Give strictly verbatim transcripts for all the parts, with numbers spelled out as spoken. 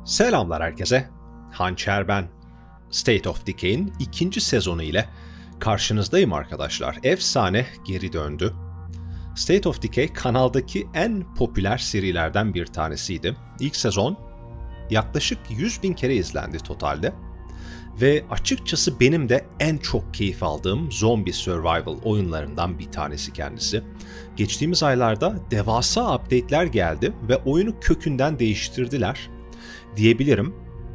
Selamlar herkese. Hançer ben. State of Decay'in ikinci sezonu ile karşınızdayım arkadaşlar. Efsane geri döndü. State of Decay kanaldaki en popüler serilerden bir tanesiydi. İlk sezon yaklaşık yüz bin kere izlendi totalde. Ve açıkçası benim de en çok keyif aldığım zombie survival oyunlarından bir tanesi kendisi. Geçtiğimiz aylarda devasa update'ler geldi ve oyunu kökünden değiştirdiler diyebilirim.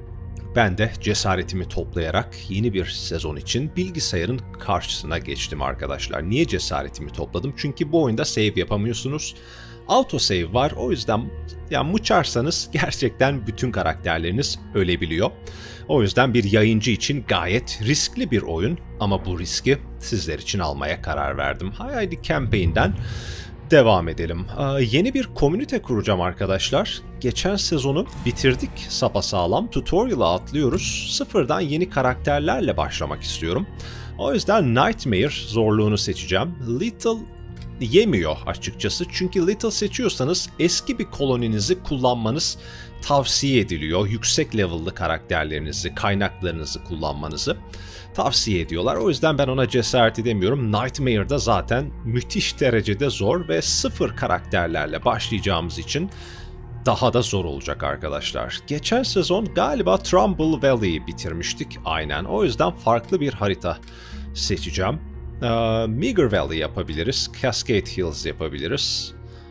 Ben de cesaretimi toplayarak yeni bir sezon için bilgisayarın karşısına geçtim arkadaşlar. Niye cesaretimi topladım? Çünkü bu oyunda save yapamıyorsunuz. Autosave var, o yüzden yani mıçarsanız gerçekten bütün karakterleriniz ölebiliyor. O yüzden bir yayıncı için gayet riskli bir oyun ama bu riski sizler için almaya karar verdim. Haydi campaign'den devam edelim. Ee, yeni bir komünite kuracağım arkadaşlar. Geçen sezonu bitirdik sapasağlam. Tutorial'a atlıyoruz. Sıfırdan yeni karakterlerle başlamak istiyorum. O yüzden Nightmare zorluğunu seçeceğim. Little yemiyor açıkçası. Çünkü Little seçiyorsanız eski bir koloninizi kullanmanız tavsiye ediliyor. Yüksek level'lı karakterlerinizi, kaynaklarınızı kullanmanızı tavsiye ediyorlar. O yüzden ben ona cesaret edemiyorum. Nightmare'da zaten müthiş derecede zor ve sıfır karakterlerle başlayacağımız için daha da zor olacak arkadaşlar. Geçen sezon galiba Trumbull Valley'i bitirmiştik aynen. O yüzden farklı bir harita seçeceğim. Uh, Meager Valley yapabiliriz. Cascade Hills yapabiliriz.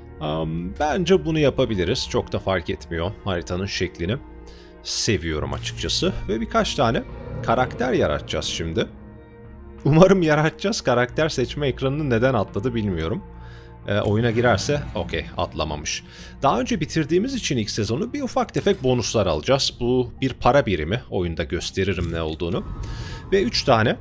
Um, bence bunu yapabiliriz. Çok da fark etmiyor. Haritanın şeklini seviyorum açıkçası. Ve birkaç tane karakter yaratacağız şimdi. Umarım yaratacağız. Karakter seçme ekranını neden atladı bilmiyorum. E, oyuna girerse okey, atlamamış. Daha önce bitirdiğimiz için ilk sezonu bir ufak tefek bonuslar alacağız. Bu bir para birimi. Oyunda gösteririm ne olduğunu. Ve üç tane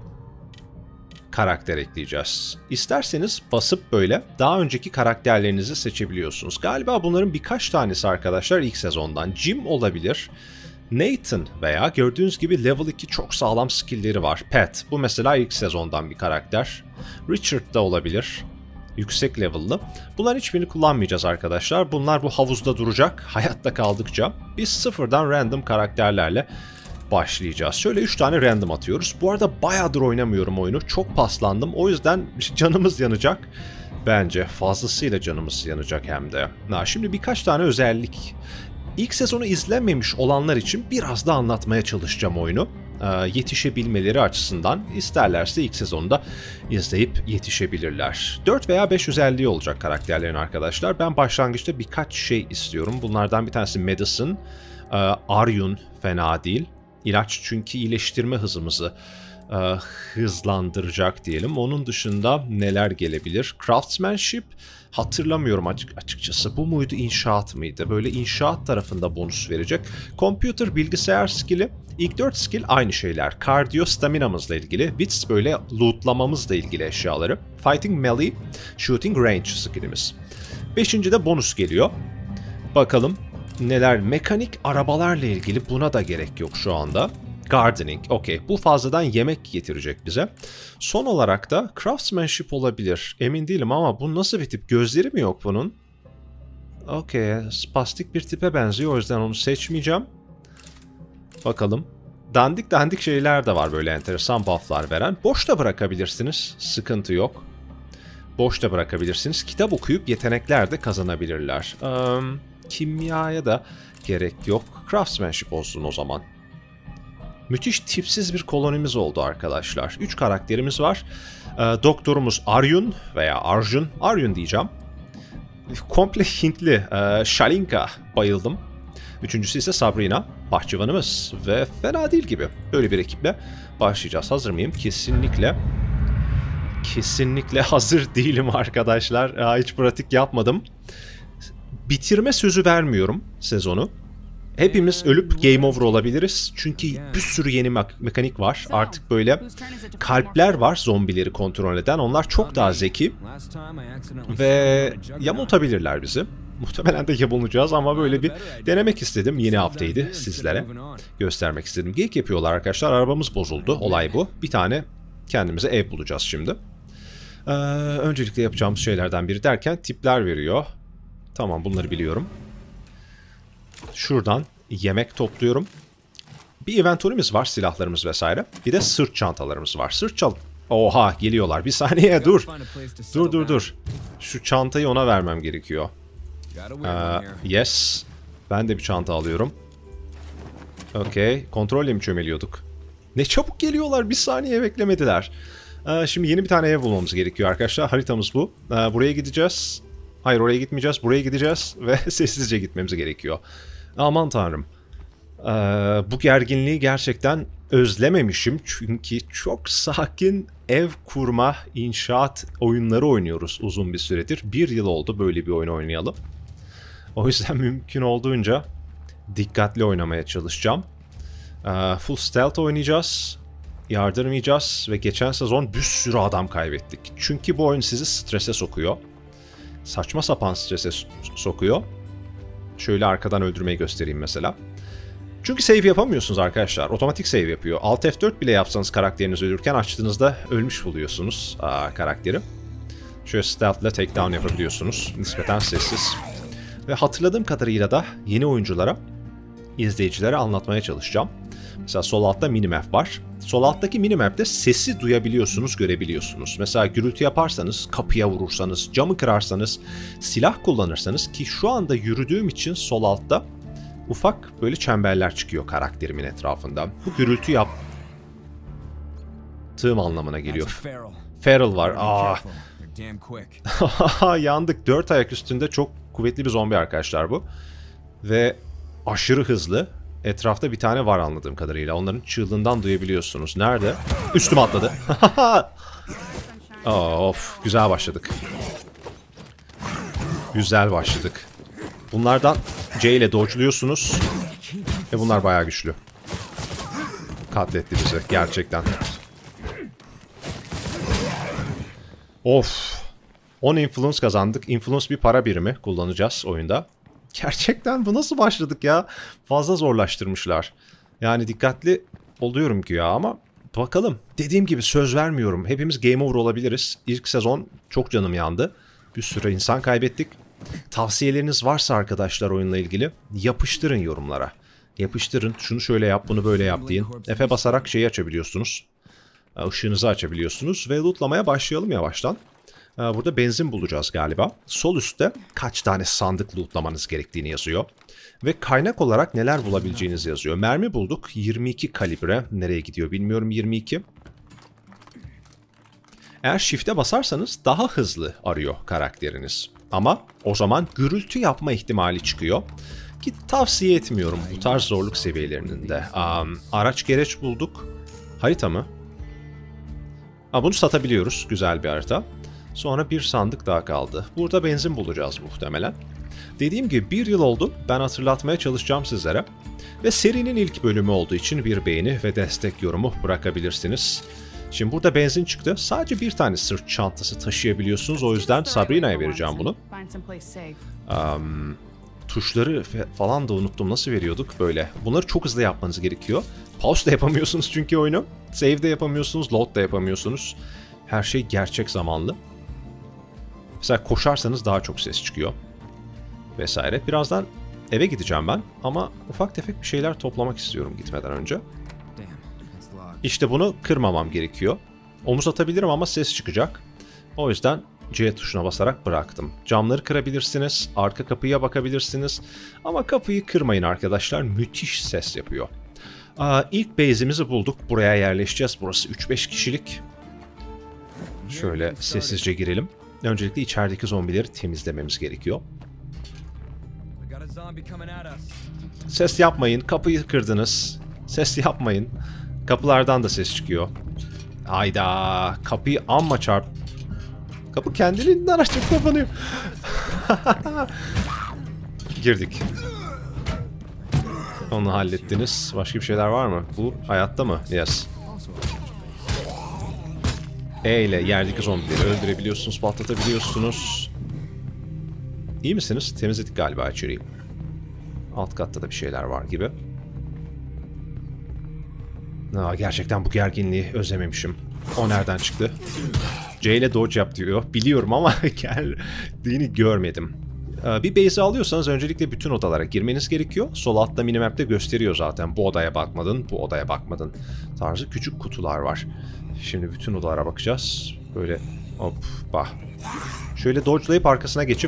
karakter ekleyeceğiz. İsterseniz basıp böyle daha önceki karakterlerinizi seçebiliyorsunuz. Galiba bunların birkaç tanesi arkadaşlar ilk sezondan. Jim olabilir. Nathan veya gördüğünüz gibi level iki çok sağlam skill'leri var. Pat, bu mesela ilk sezondan bir karakter. Richard da olabilir. Yüksek level'lı. Bunların hiçbirini kullanmayacağız arkadaşlar. Bunlar bu havuzda duracak hayatta kaldıkça. Biz sıfırdan random karakterlerle başlayacağız. Şöyle üç tane random atıyoruz. Bu arada bayağıdır oynamıyorum oyunu. Çok paslandım. O yüzden canımız yanacak. Bence fazlasıyla canımız yanacak hem de. Ha, şimdi birkaç tane özellik. İlk sezonu izlememiş olanlar için biraz da anlatmaya çalışacağım oyunu. Ee, yetişebilmeleri açısından isterlerse ilk sezonda izleyip yetişebilirler. dört veya beş özelliği olacak karakterlerin arkadaşlar. Ben başlangıçta birkaç şey istiyorum. Bunlardan bir tanesi Medicine. Ee, Aryun fena değil. İlaç çünkü iyileştirme hızımızı e, hızlandıracak diyelim. Onun dışında neler gelebilir? Craftsmanship hatırlamıyorum açık açıkçası. Bu muydu, inşaat mıydı? Böyle inşaat tarafında bonus verecek. Computer, bilgisayar skill'i. İlk dört skill aynı şeyler. Cardio, staminamızla ilgili. Wits böyle lootlamamızla ilgili eşyaları. Fighting, melee, shooting, range skill'imiz. Beşinci de bonus geliyor. Bakalım neler? Mekanik arabalarla ilgili, buna da gerek yok şu anda. Gardening, okey. Bu fazladan yemek getirecek bize. Son olarak da craftsmanship olabilir. Emin değilim ama bu nasıl bir tip? Gözleri mi yok bunun? Okey. Spastik bir tipe benziyor. O yüzden onu seçmeyeceğim. Bakalım. Dandik dandik şeyler de var böyle enteresan bufflar veren. Boş da bırakabilirsiniz. Sıkıntı yok. Boş da bırakabilirsiniz. Kitap okuyup yetenekler de kazanabilirler. Um, kimyaya da gerek yok. Craftsmanship olsun o zaman. Müthiş tipsiz bir kolonimiz oldu arkadaşlar. üç karakterimiz var. Ee, doktorumuz Aryun veya Arjun. Aryun diyeceğim. Komple Hintli. Ee, Shalinka. Bayıldım. Üçüncüsü ise Sabrina. Bahçıvanımız. Ve fena değil gibi. Böyle bir ekiple başlayacağız. Hazır mıyım? Kesinlikle. Kesinlikle hazır değilim arkadaşlar. Aa, hiç pratik yapmadım. Bitirme sözü vermiyorum sezonu. Hepimiz ölüp game over olabiliriz. Çünkü bir sürü yeni me mekanik var. Artık böyle kalpler var zombileri kontrol eden. Onlar çok daha zeki. Ve yamultabilirler bizi. Muhtemelen de yamulacağız ama böyle bir denemek istedim. Yeni haftaydı sizlere. Göstermek istedim. Geyik yapıyorlar arkadaşlar. Arabamız bozuldu. Olay bu. Bir tane kendimize ev bulacağız şimdi. Ee, öncelikle yapacağımız şeylerden biri derken tipler veriyor. Tamam, bunları biliyorum. Şuradan yemek topluyorum. Bir inventory'miz var, silahlarımız vesaire. Bir de sırt çantalarımız var. Sırt çant... Oha, geliyorlar. Bir saniye dur. Dur dur dur. Şu çantayı ona vermem gerekiyor. Ee, yes. Ben de bir çanta alıyorum. Okey. Kontrolle mi çömeliyorduk? Ne çabuk geliyorlar. Bir saniye beklemediler. Ee, şimdi yeni bir tane ev bulmamız gerekiyor arkadaşlar. Haritamız bu. Ee, buraya gideceğiz. Hayır, oraya gitmeyeceğiz. Buraya gideceğiz. Ve sessizce gitmemiz gerekiyor. Aman tanrım. Ee, bu gerginliği gerçekten özlememişim. Çünkü çok sakin ev kurma, inşaat oyunları oynuyoruz uzun bir süredir. Bir yıl oldu böyle bir oyun oynayalım. O yüzden mümkün olduğunca dikkatli oynamaya çalışacağım. Ee, full stealth oynayacağız. Yardırmayacağız ve geçen sezon bir sürü adam kaybettik. Çünkü bu oyun sizi strese sokuyor. Saçma sapan strese sokuyor. Şöyle arkadan öldürmeyi göstereyim mesela. Çünkü save yapamıyorsunuz arkadaşlar. Otomatik save yapıyor. Alt F dört bile yapsanız karakteriniz ölürken açtığınızda ölmüş buluyorsunuz aa, karakteri. Şöyle stealth ile takedown yapabiliyorsunuz. Nispeten sessiz. Ve hatırladığım kadarıyla da yeni oyunculara, izleyicilere anlatmaya çalışacağım. Mesela sol altta minimap var. Sol alttaki minimap'te sesi duyabiliyorsunuz, görebiliyorsunuz. Mesela gürültü yaparsanız, kapıya vurursanız, camı kırarsanız, silah kullanırsanız ki şu anda yürüdüğüm için sol altta ufak böyle çemberler çıkıyor karakterimin etrafında. Bu gürültü yaptığım anlamına geliyor. Feral var. Aa. Yandık. Dört ayak üstünde çok kuvvetli bir zombi arkadaşlar bu. Ve aşırı hızlı. Etrafta bir tane var anladığım kadarıyla. Onların çığlığından duyabiliyorsunuz. Nerede? Üstüme atladı. Of, güzel başladık. Güzel başladık. Bunlardan C ile dodge'luyorsunuz. Ve bunlar bayağı güçlü. Katletti bizi gerçekten. Of. on influence kazandık. Influence bir para birimi kullanacağız oyunda. Gerçekten bu nasıl başladık ya? Fazla zorlaştırmışlar. Yani dikkatli oluyorum ki ya ama bakalım. Dediğim gibi söz vermiyorum. Hepimiz game over olabiliriz. İlk sezon çok canım yandı. Bir sürü insan kaybettik. Tavsiyeleriniz varsa arkadaşlar oyunla ilgili yapıştırın yorumlara. Yapıştırın. Şunu şöyle yap, bunu böyle yap deyin. F'e basarak şeyi açabiliyorsunuz. Işığınızı açabiliyorsunuz ve lootlamaya başlayalım yavaştan. Burada benzin bulacağız galiba. Sol üstte kaç tane sandık lootlamanız gerektiğini yazıyor. Ve kaynak olarak neler bulabileceğiniz yazıyor. Mermi bulduk. yirmi iki kalibre. Nereye gidiyor bilmiyorum yirmi iki. Eğer shift'e basarsanız daha hızlı arıyor karakteriniz. Ama o zaman gürültü yapma ihtimali çıkıyor. Ki tavsiye etmiyorum bu tarz zorluk seviyelerinin de. Um, araç gereç bulduk. Harita mı? Ha, bunu satabiliyoruz. Güzel bir harita. Sonra bir sandık daha kaldı. Burada benzin bulacağız muhtemelen. Dediğim gibi bir yıl oldu. Ben hatırlatmaya çalışacağım sizlere. Ve serinin ilk bölümü olduğu için bir beğeni ve destek yorumu bırakabilirsiniz. Şimdi burada benzin çıktı. Sadece bir tane sırt çantası taşıyabiliyorsunuz. O yüzden Sabrina'ya vereceğim bunu. Um, tuşları falan da unuttum. Nasıl veriyorduk böyle? Bunları çok hızlı yapmanız gerekiyor. Pause da yapamıyorsunuz çünkü oyunu. Save de yapamıyorsunuz. Load da yapamıyorsunuz. Her şey gerçek zamanlı. Mesela koşarsanız daha çok ses çıkıyor. Vesaire. Birazdan eve gideceğim ben. Ama ufak tefek bir şeyler toplamak istiyorum gitmeden önce. İşte bunu kırmamam gerekiyor. Omuz atabilirim ama ses çıkacak. O yüzden C tuşuna basarak bıraktım. Camları kırabilirsiniz. Arka kapıya bakabilirsiniz. Ama kapıyı kırmayın arkadaşlar. Müthiş ses yapıyor. Aa, ilk base'imizi bulduk. Buraya yerleşeceğiz. Burası üç beş kişilik. Şöyle sessizce girelim. Öncelikle içerideki zombileri temizlememiz gerekiyor. Ses yapmayın. Kapıyı kırdınız. Ses yapmayın. Kapılardan da ses çıkıyor. Hayda. Kapıyı amma çarp. Kapı kendiliğinden açıp kapanıyor. Girdik. Onu hallettiniz. Başka bir şeyler var mı? Bu hayatta mı? Yes. E ile yerdeki zombileri öldürebiliyorsunuz, patlatabiliyorsunuz. İyi misiniz? Temizledik galiba içeriği. Alt katta da bir şeyler var gibi. Aa, gerçekten bu gerginliği özlememişim. O nereden çıktı? C ile dodge yap diyor. Biliyorum ama geldiğini görmedim. Bir base'i alıyorsanız öncelikle bütün odalara girmeniz gerekiyor. Sol altta minimap'te gösteriyor zaten. Bu odaya bakmadın, bu odaya bakmadın tarzı küçük kutular var. Şimdi bütün odalara bakacağız. Böyle hop bah. Şöyle dodge'layıp arkasına geçip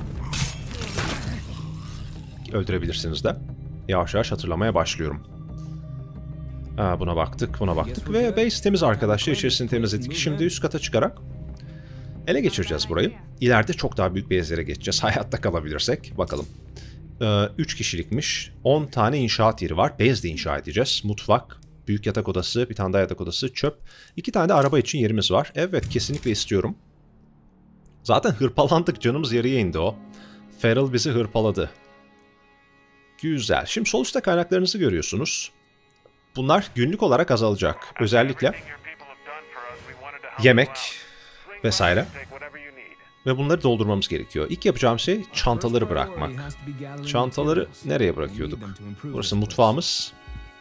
öldürebilirsiniz de. Yavaş yavaş hatırlamaya başlıyorum. Ha, buna baktık, buna baktık ve base temiz arkadaşlar. İçerisini temizledik. Şimdi üst kata çıkarak ele geçireceğiz burayı. İleride çok daha büyük base'lere geçeceğiz. Hayatta kalabilirsek. Bakalım. üç kişilikmiş. on tane inşaat yeri var. Base de inşa edeceğiz. Mutfak, büyük yatak odası, bir tane daha yatak odası, çöp. iki tane de araba için yerimiz var. Evet, kesinlikle istiyorum. Zaten hırpalandık. Canımız yarıya indi o. Feral bizi hırpaladı. Güzel. Şimdi sol üstte kaynaklarınızı görüyorsunuz. Bunlar günlük olarak azalacak. Özellikle yemek vesaire. Ve bunları doldurmamız gerekiyor. İlk yapacağım şey çantaları bırakmak. Çantaları nereye bırakıyorduk? Burası mutfağımız.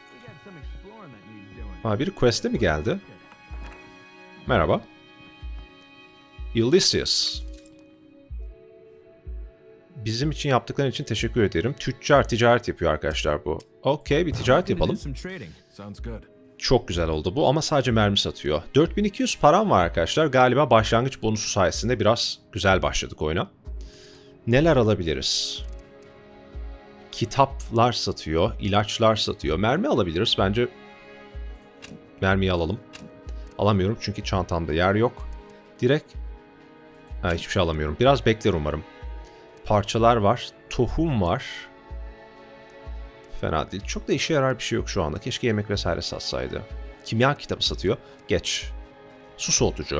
Aa, biri quest'e mi geldi? Merhaba. Ulysses. Bizim için yaptıkların için teşekkür ederim. Tüccar ticaret yapıyor arkadaşlar bu. Okey, bir ticaret yapalım. Çok güzel oldu bu ama sadece mermi satıyor. dört bin iki yüz param var arkadaşlar. Galiba başlangıç bonusu sayesinde biraz güzel başladık oyuna. Neler alabiliriz? Kitaplar satıyor, ilaçlar satıyor. Mermi alabiliriz. Bence mermiyi alalım. Alamıyorum çünkü çantamda yer yok. Direkt ha, hiçbir şey alamıyorum. Biraz bekler umarım. Parçalar var. Tohum var. Fena değil. Çok da işe yarar bir şey yok şu anda. Keşke yemek vesaire satsaydı. Kimya kitabı satıyor. Geç. Su soğutucu.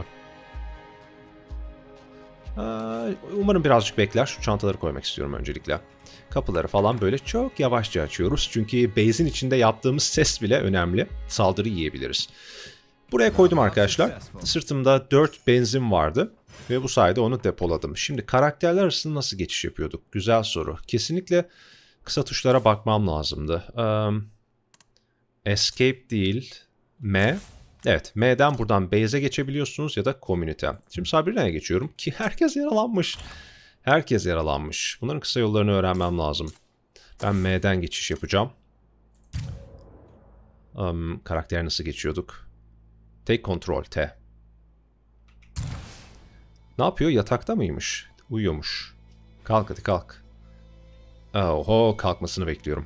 Umarım birazcık bekler. Şu çantaları koymak istiyorum öncelikle. Kapıları falan böyle çok yavaşça açıyoruz. Çünkü base'in içinde yaptığımız ses bile önemli. Saldırı yiyebiliriz. Buraya koydum arkadaşlar. Sırtımda dört benzin vardı. Ve bu sayede onu depoladım. Şimdi karakterler arasında nasıl geçiş yapıyorduk? Güzel soru. Kesinlikle kısa tuşlara bakmam lazımdı. Um, escape değil. M. Evet. M'den buradan base'e geçebiliyorsunuz ya da community. Şimdi Sabrina'ya geçiyorum ki herkes yaralanmış. Herkes yaralanmış. Bunların kısa yollarını öğrenmem lazım. Ben M'den geçiş yapacağım. Um, karakter nasıl geçiyorduk? Take control T. Ne yapıyor? Yatakta mıymış? Uyuyormuş. Kalk hadi kalk. Oho, kalkmasını bekliyorum.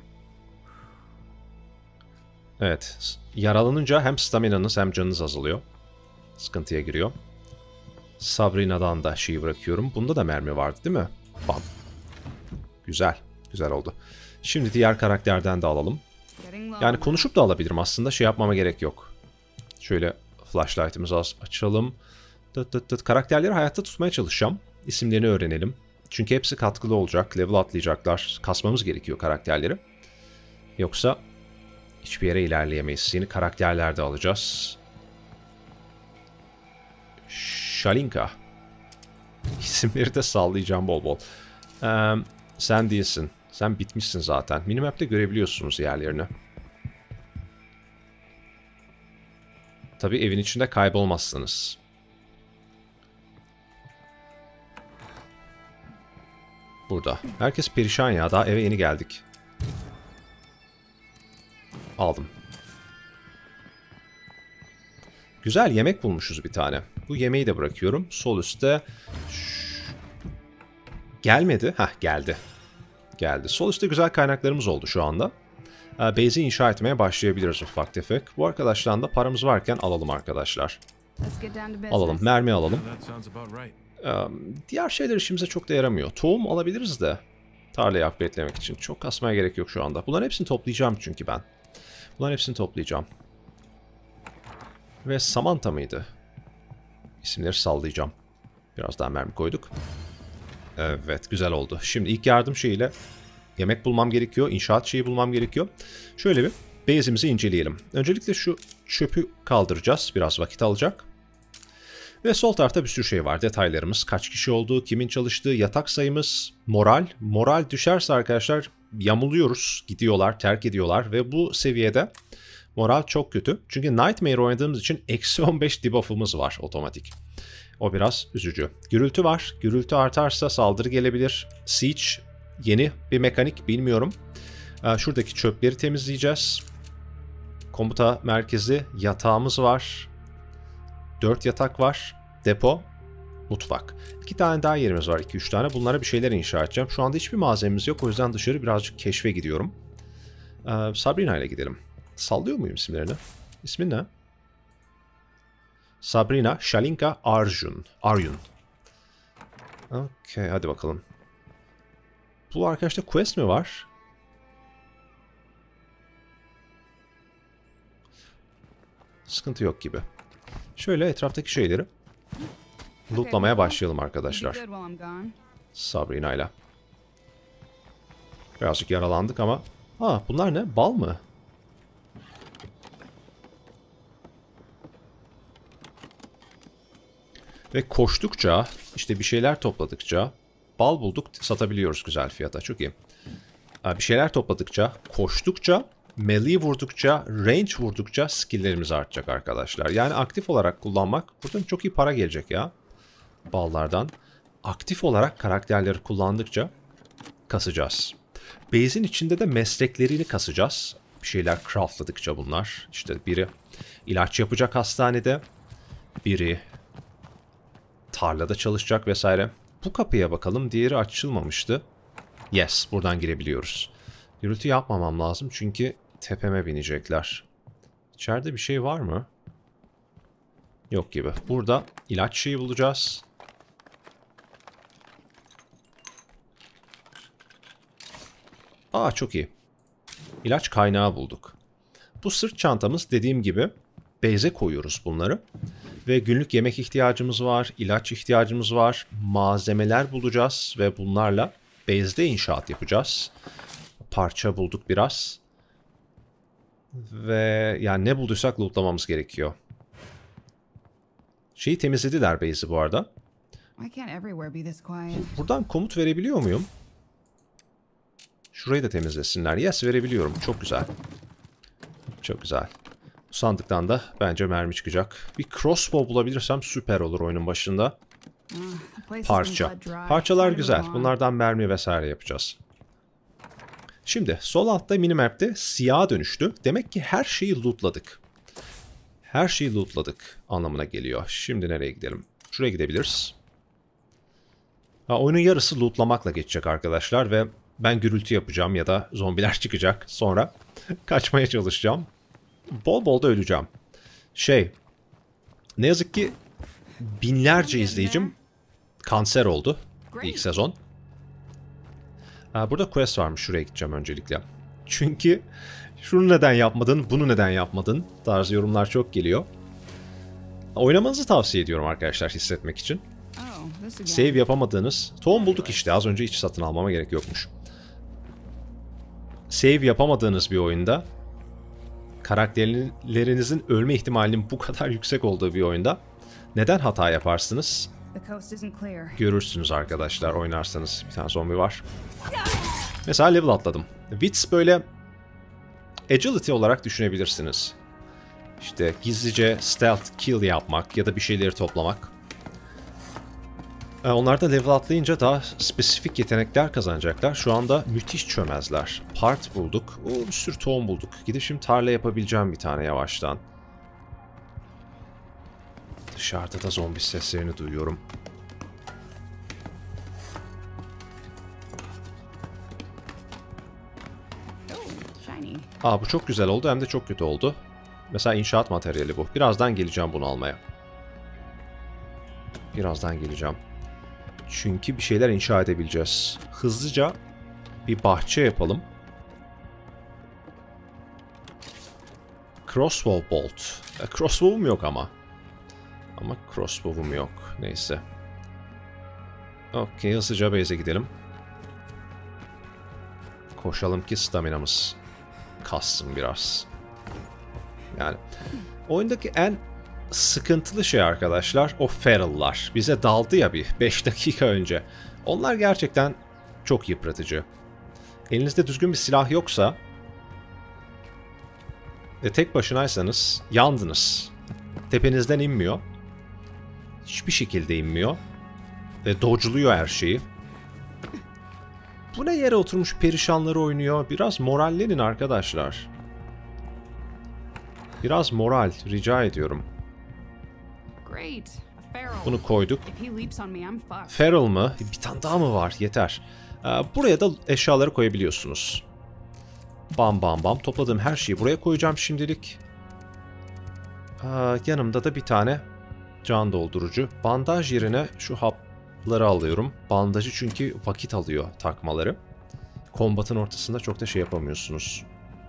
Evet. Yaralanınca hem staminanız hem canınız azalıyor. Sıkıntıya giriyor. Sabrina'dan da şeyi bırakıyorum. Bunda da mermi vardı değil mi? Bam. Güzel. Güzel oldu. Şimdi diğer karakterden de alalım. Yani konuşup da alabilirim aslında. Şey yapmama gerek yok. Şöyle flashlight'ımızı açalım. Dıt dıt dıt. Karakterleri hayatta tutmaya çalışacağım. İsimlerini öğrenelim. Çünkü hepsi katkılı olacak. Level atlayacaklar. Kasmamız gerekiyor karakterleri. Yoksa hiçbir yere ilerleyemeyiz. Yeni karakterler de alacağız. Shalinka. İsimleri de sallayacağım bol bol. Ee, sen değilsin. Sen bitmişsin zaten. Minimap'te görebiliyorsunuz yerlerini. Tabii evin içinde kaybolmazsınız. Burada. Herkes perişan ya. Daha eve yeni geldik. Aldım. Güzel yemek bulmuşuz bir tane. Bu yemeği de bırakıyorum. Sol üstte... Gelmedi. Hah, geldi. Geldi. Sol üstte güzel kaynaklarımız oldu şu anda. Base'i inşa etmeye başlayabiliriz ufak tefek. Bu arkadaştan da paramız varken alalım arkadaşlar. Alalım. Mermi alalım. Diğer şeyler işimize çok da yaramıyor. Tohum alabiliriz de tarlayı upgrade'lemek için. Çok kasmaya gerek yok şu anda. Bunların hepsini toplayacağım çünkü ben. Bunların hepsini toplayacağım. Ve Samantha mıydı? İsimleri sallayacağım. Biraz daha mermi koyduk. Evet, güzel oldu. Şimdi ilk yardım şeyiyle yemek bulmam gerekiyor. İnşaat şeyi bulmam gerekiyor. Şöyle bir base'imizi inceleyelim. Öncelikle şu çöpü kaldıracağız. Biraz vakit alacak. Ve sol tarafta bir sürü şey var. Detaylarımız, kaç kişi olduğu, kimin çalıştığı, yatak sayımız, moral. Moral düşerse arkadaşlar yamuluyoruz, gidiyorlar, terk ediyorlar ve bu seviyede moral çok kötü. Çünkü Nightmare oynadığımız için eksi on beş debuff'ımız var otomatik. O biraz üzücü. Gürültü var. Gürültü artarsa saldırı gelebilir. Siege yeni bir mekanik, bilmiyorum. Şuradaki çöpleri temizleyeceğiz. Komuta merkezi, yatağımız var. Dört yatak var. Depo, mutfak. İki tane daha yerimiz var. iki üç tane. Bunlara bir şeyler inşa edeceğim. Şu anda hiçbir malzememiz yok. O yüzden dışarı birazcık keşfe gidiyorum. Ee, Sabrina ile gidelim. Sallıyor muyum isimlerini? İsmin ne? Sabrina, Shalinka, Arjun. Arjun. Okey, hadi bakalım. Bu arkadaşta quest mi var? Sıkıntı yok gibi. Şöyle etraftaki şeyleri lootlamaya başlayalım arkadaşlar. Sabrina ile. Birazcık yaralandık ama... Ha, bunlar ne? Bal mı? Ve koştukça, işte bir şeyler topladıkça, bal bulduk, satabiliyoruz güzel fiyata. Çok iyi. Bir şeyler topladıkça, koştukça, melee vurdukça, range vurdukça skill'lerimiz artacak arkadaşlar. Yani aktif olarak kullanmak, buradan çok iyi para gelecek ya. Ballardan. Aktif olarak karakterleri kullandıkça kasacağız. Base'in içinde de mesleklerini kasacağız. Bir şeyler craftladıkça bunlar. İşte biri ilaç yapacak hastanede, biri tarlada çalışacak vesaire. Bu kapıya bakalım. Diğeri açılmamıştı. Yes, buradan girebiliyoruz. Gürültü yapmamam lazım çünkü tepeme binecekler. İçeride bir şey var mı? Yok gibi. Burada ilaç şeyi bulacağız. Aa, çok iyi. İlaç kaynağı bulduk. Bu sırt çantamız, dediğim gibi base'e koyuyoruz bunları. Ve günlük yemek ihtiyacımız var, ilaç ihtiyacımız var, malzemeler bulacağız ve bunlarla base'de inşaat yapacağız. Parça bulduk biraz. Ve yani ne bulduysak lootlamamız gerekiyor. Şeyi temizlediler base'i bu arada. Buradan komut verebiliyor muyum? Şurayı da temizlesinler. Yes, verebiliyorum. Çok güzel. Çok güzel. Bu sandıktan da bence mermi çıkacak. Bir crossbow bulabilirsem süper olur oyunun başında. Parça. Parçalar güzel. Bunlardan mermi vesaire yapacağız. Şimdi sol altta minimap'te siyaha dönüştü. Demek ki her şeyi lootladık. Her şeyi lootladık anlamına geliyor. Şimdi nereye gidelim? Şuraya gidebiliriz. Ha, oyunun yarısı lootlamakla geçecek arkadaşlar ve ben gürültü yapacağım ya da zombiler çıkacak. Sonra kaçmaya çalışacağım. Bol bol da öleceğim. Şey, ne yazık ki binlerce izleyicim kanser oldu ilk sezon. Ha, burada quest varmış. Şuraya gideceğim öncelikle. Çünkü şunu neden yapmadın, bunu neden yapmadın tarzı yorumlar çok geliyor. Oynamanızı tavsiye ediyorum arkadaşlar hissetmek için. Save yapamadığınız... Tohum bulduk işte. Az önce hiç satın almama gerek yokmuş. Save yapamadığınız bir oyunda, karakterlerinizin ölme ihtimalinin bu kadar yüksek olduğu bir oyunda neden hata yaparsınız? Görürsünüz arkadaşlar oynarsanız. Bir tane zombi var. Mesela level atladım. Wits böyle agility olarak düşünebilirsiniz. İşte gizlice stealth kill yapmak ya da bir şeyleri toplamak. Onlar da level atlayınca daha spesifik yetenekler kazanacaklar. Şu anda müthiş çömezler. Part bulduk. O, bir sürü tohum bulduk. Gidip şimdi tarla yapabileceğim bir tane yavaştan. Dışarıda da zombi seslerini duyuyorum. Aa, bu çok güzel oldu hem de çok kötü oldu. Mesela inşaat materyali bu. Birazdan geleceğim bunu almaya. Birazdan geleceğim. Çünkü bir şeyler inşa edebileceğiz. Hızlıca bir bahçe yapalım. Crossbow bolt. E, crossbow'um yok ama. Ama crossbow'um yok. Neyse. Okey, hızlıca base'e gidelim. Koşalım ki staminamız kassın biraz. Yani oyundaki en sıkıntılı şey arkadaşlar o feral'lar. Bize daldı ya bir beş dakika önce. Onlar gerçekten çok yıpratıcı. Elinizde düzgün bir silah yoksa ve tek başınaysanız yandınız. Tepenizden inmiyor. Hiçbir şekilde inmiyor. Ve dodge'luyor her şeyi. Bu ne yere oturmuş perişanları oynuyor. Biraz morallenin arkadaşlar. Biraz moral rica ediyorum. Bunu koyduk. Feral mı? Bir tane daha mı var? Yeter. Buraya da eşyaları koyabiliyorsunuz. Bam bam bam. Topladığım her şeyi buraya koyacağım şimdilik. Yanımda da bir tane can doldurucu. Bandaj yerine şu hapları alıyorum. Bandajı çünkü vakit alıyor takmaları. Kombatın ortasında çok da şey yapamıyorsunuz.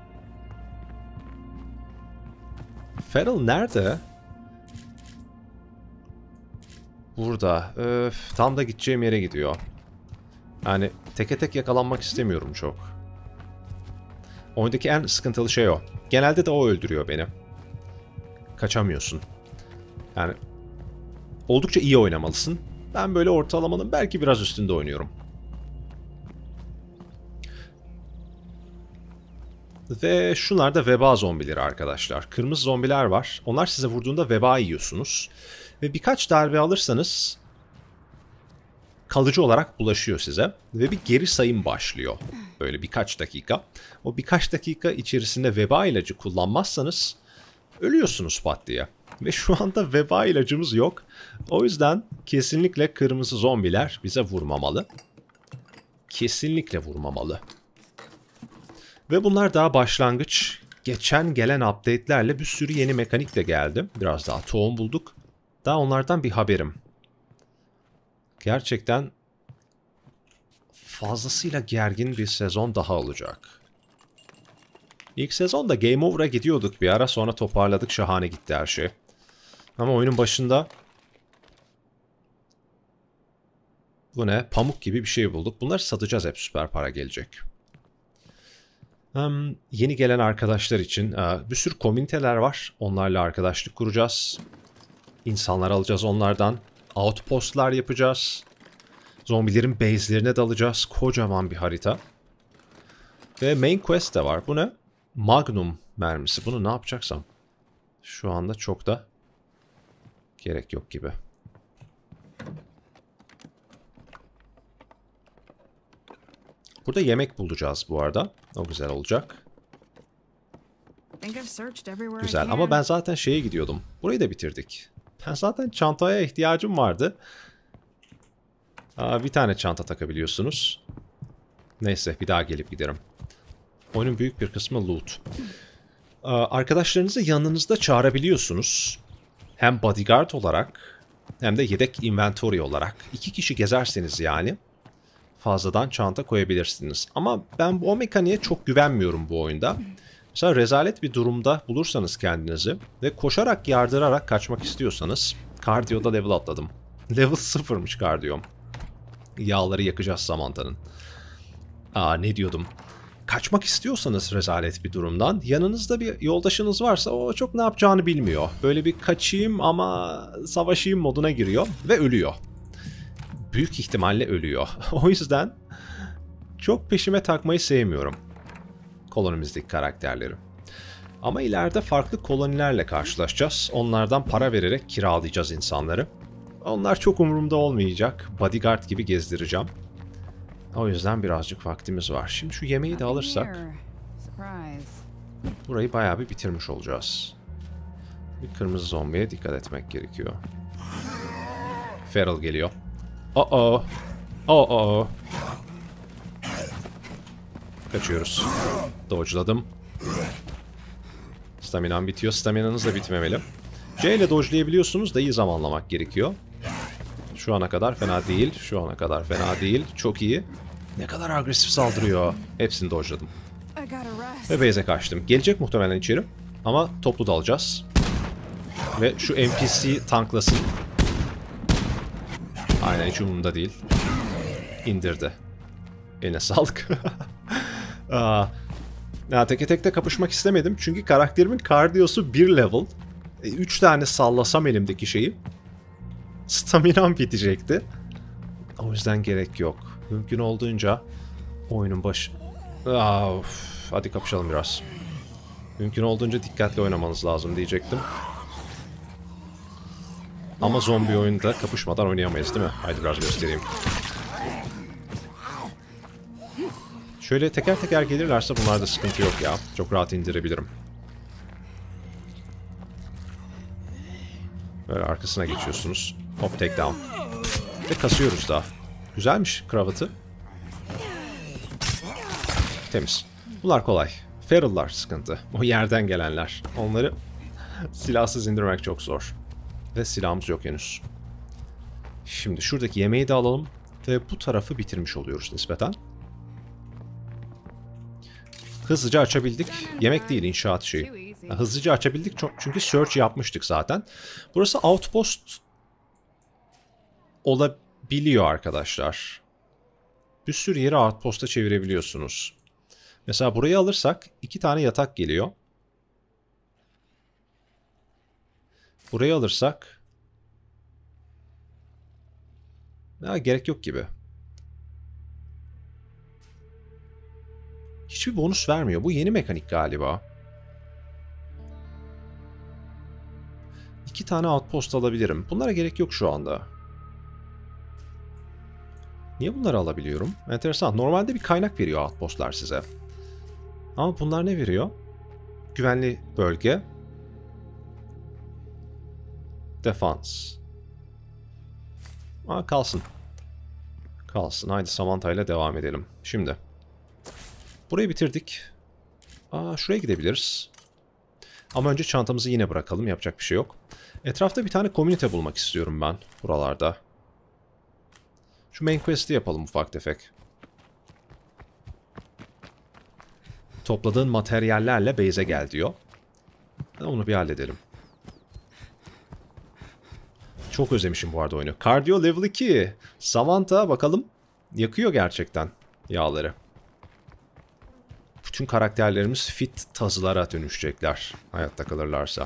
Feral nerede? Burada. Öf, tam da gideceğim yere gidiyor. Yani teke tek yakalanmak istemiyorum çok. Oyundaki en sıkıntılı şey o. Genelde de o öldürüyor beni. Kaçamıyorsun. Yani oldukça iyi oynamalısın. Ben böyle ortalamanın belki biraz üstünde oynuyorum. Ve şunlar da veba zombileri arkadaşlar. Kırmızı zombiler var. Onlar size vurduğunda veba yiyorsunuz. Ve birkaç darbe alırsanız kalıcı olarak bulaşıyor size. Ve bir geri sayım başlıyor. Böyle birkaç dakika. O birkaç dakika içerisinde veba ilacı kullanmazsanız ölüyorsunuz pat diye. Ve şu anda veba ilacımız yok. O yüzden kesinlikle kırmızı zombiler bize vurmamalı. Kesinlikle vurmamalı. Ve bunlar daha başlangıç. Geçen gelen update'lerle bir sürü yeni mekanik de geldi. Biraz daha tohum bulduk. Daha onlardan bir haberim. Gerçekten fazlasıyla gergin bir sezon daha olacak. İlk sezonda Game Over'a gidiyorduk bir ara, sonra toparladık, şahane gitti her şey. Ama oyunun başında bu ne? Pamuk gibi bir şey bulduk. Bunları satacağız, hep süper para gelecek. Um, yeni gelen arkadaşlar için uh, bir sürü komüniteler var. Onlarla arkadaşlık kuracağız. İnsanlar alacağız onlardan. Outpostlar yapacağız. Zombilerin base'lerine dalacağız. Kocaman bir harita. Ve main quest de var. Bu ne? Magnum mermisi. Bunu ne yapacaksam şu anda çok da gerek yok gibi. Burada yemek bulacağız bu arada. O güzel olacak. Güzel ama ben zaten şeye gidiyordum. Burayı da bitirdik. Ben zaten çantaya ihtiyacım vardı. Aa, bir tane çanta takabiliyorsunuz. Neyse, bir daha gelip giderim. Oyunun büyük bir kısmı loot. Aa, arkadaşlarınızı yanınızda çağırabiliyorsunuz. Hem bodyguard olarak hem de yedek inventory olarak. İki kişi gezerseniz yani fazladan çanta koyabilirsiniz. Ama ben o mekaniğe çok güvenmiyorum bu oyunda. Mesela rezalet bir durumda bulursanız kendinizi ve koşarak yardırarak kaçmak istiyorsanız, kardiyoda level atladım. Level sıfırmış kardiyom. Yağları yakacağız Samantha'nın. Aa, ne diyordum? Kaçmak istiyorsanız rezalet bir durumdan, yanınızda bir yoldaşınız varsa o çok ne yapacağını bilmiyor. Böyle bir kaçayım ama savaşayım moduna giriyor ve ölüyor. Büyük ihtimalle ölüyor. O yüzden çok peşime takmayı sevmiyorum kolonimizdeki karakterleri. Ama ileride farklı kolonilerle karşılaşacağız. Onlardan para vererek kiralayacağız insanları. Onlar çok umurumda olmayacak. Bodyguard gibi gezdireceğim. O yüzden birazcık vaktimiz var. Şimdi şu yemeği de alırsak burayı bayağı bir bitirmiş olacağız. Bir kırmızı zombiye dikkat etmek gerekiyor. Feral geliyor. Oh oh. Oh oh. Kaçıyoruz. Dodge'ladım. Staminam bitiyor. Staminanız da bitmemeli. C ile dodge'layabiliyorsunuz da iyi zamanlamak gerekiyor. Şu ana kadar fena değil. Şu ana kadar fena değil. Çok iyi. Ne kadar agresif saldırıyor. Hepsini dodge'ladım. Ve base'e kaçtım. Gelecek muhtemelen içeri. Ama toplu dalacağız. Ve şu N P C tanklasın. Aynen, hiç umurumda değil. İndirdi. Eline sağlık. Aa, ya teke tekte kapışmak istemedim. Çünkü karakterimin kardiyosu bir level. üç tane sallasam elimdeki şeyi, staminam bitecekti. O yüzden gerek yok. Mümkün olduğunca oyunun başı... Aa, of. Hadi kapışalım biraz. Mümkün olduğunca dikkatli oynamanız lazım diyecektim. Ama zombi oyunda kapışmadan oynayamayız değil mi? Haydi biraz göstereyim. Şöyle teker teker gelirlerse bunlarda sıkıntı yok ya. Çok rahat indirebilirim. Böyle arkasına geçiyorsunuz. Hop, take down. Ve kasıyoruz daha. Güzelmiş kravatı. Temiz. Bunlar kolay. Feral'lar sıkıntı. O yerden gelenler. Onları silahsız indirmek çok zor. Ve silahımız yok henüz. Şimdi şuradaki yemeği de alalım. Ve bu tarafı bitirmiş oluyoruz nispeten. Hızlıca açabildik. Yemek değil, inşaat şeyi. Hızlıca açabildik çünkü search yapmıştık zaten. Burası outpost olabiliyor arkadaşlar. Bir sürü yeri outpost'a çevirebiliyorsunuz. Mesela burayı alırsak iki tane yatak geliyor. Burayı alırsak ya, gerek yok gibi. Hiçbir bonus vermiyor. Bu yeni mekanik galiba. İki tane outpost alabilirim. Bunlara gerek yok şu anda. Niye bunları alabiliyorum? Enteresan. Normalde bir kaynak veriyor outpostlar size. Ama bunlar ne veriyor? Güvenli bölge. Defans. Aa, kalsın. Kalsın. Haydi Samantha ile devam edelim. Şimdi. Burayı bitirdik. Aa, şuraya gidebiliriz. Ama önce çantamızı yine bırakalım. Yapacak bir şey yok. Etrafta bir tane komünite bulmak istiyorum ben. Buralarda. Şu main quest'i yapalım ufak tefek. Topladığın materyallerle base'e gel diyor. Onu bir halledelim. Çok özlemişim bu arada oyunu. Cardio level iki. Samantha bakalım. Yakıyor gerçekten yağları. Bütün karakterlerimiz fit tazılara dönüşecekler. Hayatta kalırlarsa.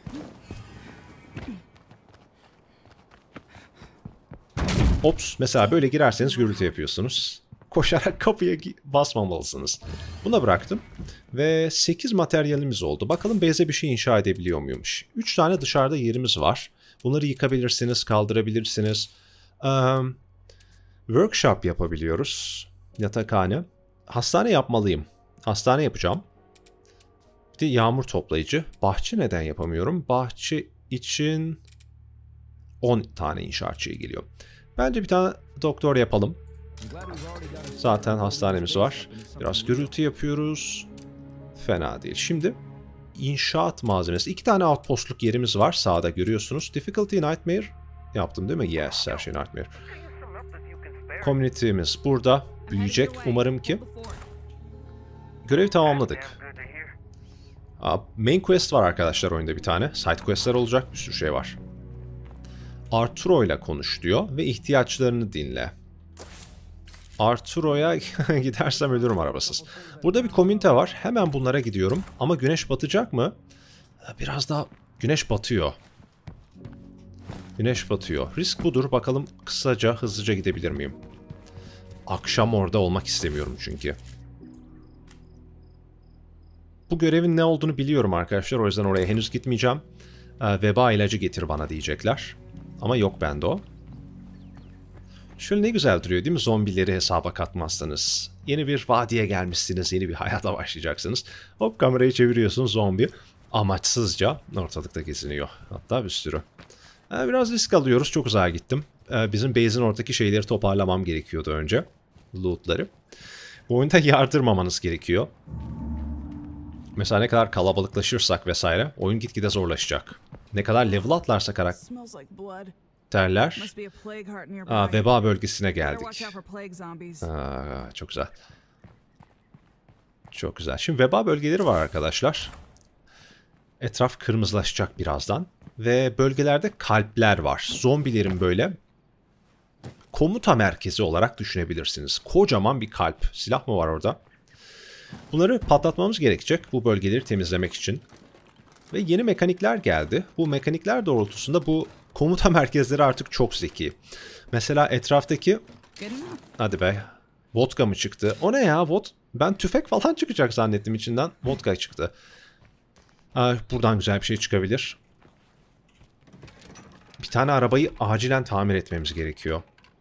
Ops. Mesela böyle girerseniz gürültü yapıyorsunuz. Koşarak kapıya basmamalısınız. Buna bıraktım. Ve sekiz materyalimiz oldu. Bakalım base'e bir şey inşa edebiliyor muymuş. üç tane dışarıda yerimiz var. Bunları yıkabilirsiniz, kaldırabilirsiniz. Um, workshop yapabiliyoruz. Yatakhane. Hastane yapmalıyım. Hastane yapacağım. Bir de yağmur toplayıcı. Bahçe neden yapamıyorum? Bahçe için on tane inşaatçıya geliyor. Bence bir tane doktor yapalım. Zaten hastanemiz var. Biraz gürültü yapıyoruz. Fena değil. Şimdi inşaat malzemesi. İki tane outpostluk yerimiz var. Sağda görüyorsunuz. Difficulty Nightmare yaptım değil mi? Yes, her şey Nightmare. Community'miz burada. Büyüyecek umarım ki. Görevi tamamladık. Main quest var arkadaşlar oyunda bir tane. Side questler olacak. Bir sürü şey var. Arturo ile konuş diyor ve ihtiyaçlarını dinle. Arturo'ya gidersem ölürüm arabasız. Burada bir komünite var. Hemen bunlara gidiyorum. Ama güneş batacak mı? Biraz daha güneş batıyor. Güneş batıyor. Risk budur. Bakalım kısaca, hızlıca gidebilir miyim? Akşam orada olmak istemiyorum çünkü. Bu görevin ne olduğunu biliyorum arkadaşlar. O yüzden oraya henüz gitmeyeceğim. Veba ilacı getir bana diyecekler. Ama yok bende o. Şöyle ne güzel duruyor değil mi? Zombileri hesaba katmazsanız. Yeni bir vadiye gelmişsiniz. Yeni bir hayata başlayacaksınız. Hop, kamerayı çeviriyorsun, zombi amaçsızca ortalıkta geziniyor. Hatta bir sürü. Biraz risk alıyoruz. Çok uzağa gittim. Bizim base'in oradaki şeyleri toparlamam gerekiyordu önce. Loot'ları. Bu oyunda yardırmamanız gerekiyor. Mesela ne kadar kalabalıklaşırsak vesaire oyun gitgide zorlaşacak. Ne kadar level atlarsa karakterler. Aa, veba bölgesine geldik. Aa, çok güzel. Çok güzel. Şimdi veba bölgeleri var arkadaşlar. Etraf kırmızılaşacak birazdan. Ve bölgelerde kalpler var. Zombilerin böyle komuta merkezi olarak düşünebilirsiniz. Kocaman bir kalp. Silah mı var orada? Bunları patlatmamız gerekecek bu bölgeleri temizlemek için. Ve yeni mekanikler geldi. Bu mekanikler doğrultusunda bu komuta merkezleri artık çok zeki. Mesela etraftaki... Hadi be. Vodka mı çıktı? O ne ya? Vod... Ben tüfek falan çıkacak zannettim içinden. Vodka çıktı. Aa, buradan güzel bir şey çıkabilir. Bir tane arabayı acilen tamir etmemiz gerekiyor.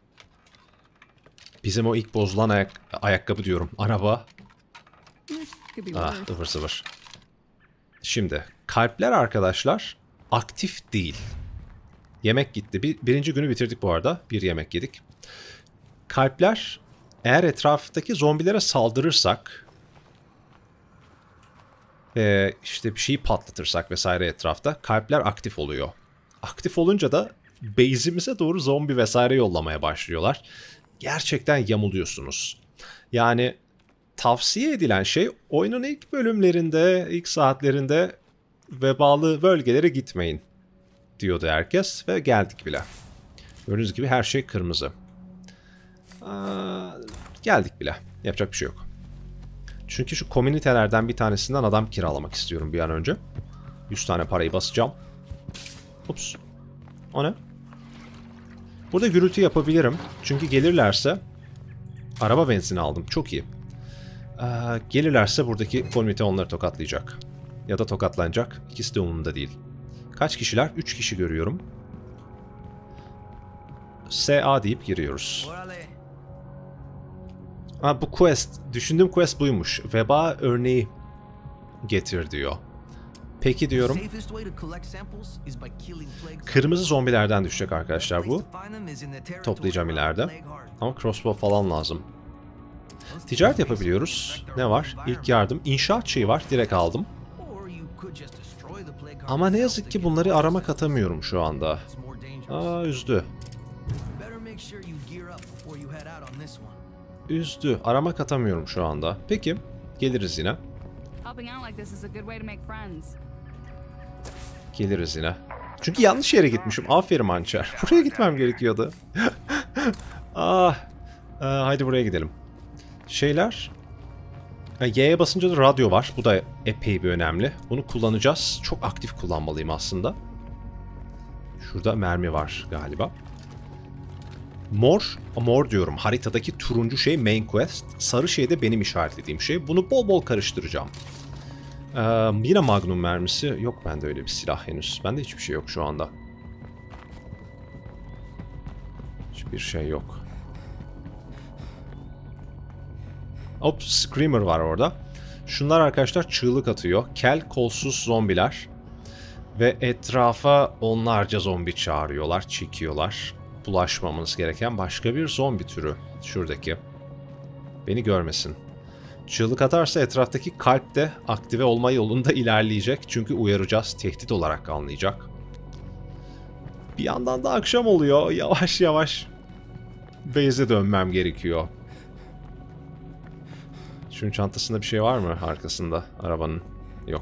Bizim o ilk bozulan ayak ayakkabı diyorum. Araba. Ah, ıvır zıvır. Şimdi kalpler arkadaşlar aktif değil. Yemek gitti. Bir, birinci günü bitirdik bu arada. Bir yemek yedik. Kalpler eğer etraftaki zombilere saldırırsak ve işte bir şeyi patlatırsak vesaire etrafta kalpler aktif oluyor. Aktif olunca da base'imize doğru zombi vesaire yollamaya başlıyorlar. Gerçekten yamuluyorsunuz. Yani tavsiye edilen şey oyunun ilk bölümlerinde, ilk saatlerinde vebalı bölgelere gitmeyin diyordu herkes ve geldik bile. Gördüğünüz gibi her şey kırmızı. Aa, geldik bile. Yapacak bir şey yok. Çünkü şu komünitelerden bir tanesinden adam kiralamak istiyorum bir an önce. yüz tane parayı basacağım. Ups. O ne? Burada gürültü yapabilirim. Çünkü gelirlerse araba benzini aldım. Çok iyi. Ee, gelirlerse buradaki komünite onları tokatlayacak. Ya da tokatlanacak. İkisi de umurumda değil. Kaç kişiler? üç kişi görüyorum. S A deyip giriyoruz. Ha, bu quest. Düşündüğüm quest buymuş. Veba örneği getir diyor. Peki diyorum. Kırmızı zombilerden düşecek arkadaşlar bu. Toplayacağım ileride. Ama crossbow falan lazım. Ticaret yapabiliyoruz. Ne var? İlk yardım. İnşaat şeyi var. Direkt aldım. Ama ne yazık ki bunları aramak atamıyorum şu anda. Aa, üzdü. Üzdü. Aramak atamıyorum şu anda. Peki. Geliriz yine. Geliriz yine. Çünkü yanlış yere gitmişim. Aferin hançer. Buraya gitmem gerekiyordu. ah. Ee, haydi buraya gidelim. Şeyler. Y'ye basınca da radyo var. Bu da epey bir önemli. Bunu kullanacağız. Çok aktif kullanmalıyım aslında. Şurada mermi var galiba. Mor, mor diyorum. Haritadaki turuncu şey main quest. Sarı şey de benim işaretlediğim şey. Bunu bol bol karıştıracağım. Ee, yine magnum mermisi. Yok bende öyle bir silah henüz. Bende hiçbir şey yok şu anda. Hiçbir şey yok. Hop, Screamer var orada. Şunlar arkadaşlar çığlık atıyor. Kel kolsuz zombiler. Ve etrafa onlarca zombi çağırıyorlar, çekiyorlar. Bulaşmamamız gereken başka bir zombi türü. Şuradaki. Beni görmesin. Çığlık atarsa etraftaki kalp de aktive olma yolunda ilerleyecek. Çünkü uyaracağız. Tehdit olarak anlayacak. Bir yandan da akşam oluyor. Yavaş yavaş base'e dönmem gerekiyor. Şunun çantasında bir şey var mı arkasında arabanın? Yok.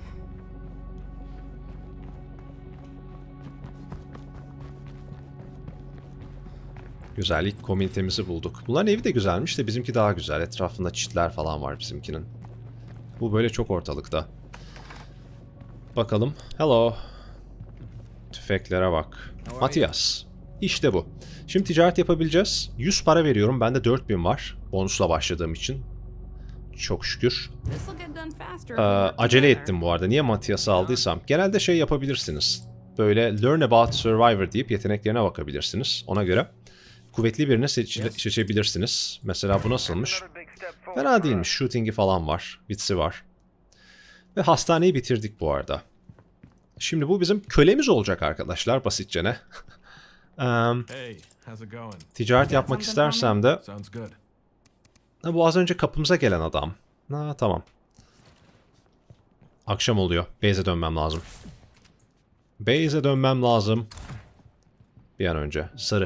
Güzel, ilk komünitemizi bulduk. Bunların evi de güzelmiş de bizimki daha güzel. Etrafında çitler falan var bizimkinin. Bu böyle çok ortalıkta. Bakalım. Hello. Tüfeklere bak. Matias. İşte bu. Şimdi ticaret yapabileceğiz. yüz para veriyorum. Bende dört bin var. Bonusla başladığım için. Çok şükür. Ee, acele ettim bu arada. Niye Matias'ı aldıysam. Genelde şey yapabilirsiniz. Böyle Learn About Survivor deyip yeteneklerine bakabilirsiniz. Ona göre kuvvetli birini seç seçebilirsiniz. Mesela bu nasılmış? Fena değilmiş. Shooting'i falan var. Bits'i var. Ve hastaneyi bitirdik bu arada. Şimdi bu bizim kölemiz olacak arkadaşlar. Basitçe ne? um, ticaret yapmak istersem de... Ha, bu az önce kapımıza gelen adam. Ha, tamam. Akşam oluyor. Base'e dönmem lazım. Base'e dönmem lazım. Bir an önce. Sarı.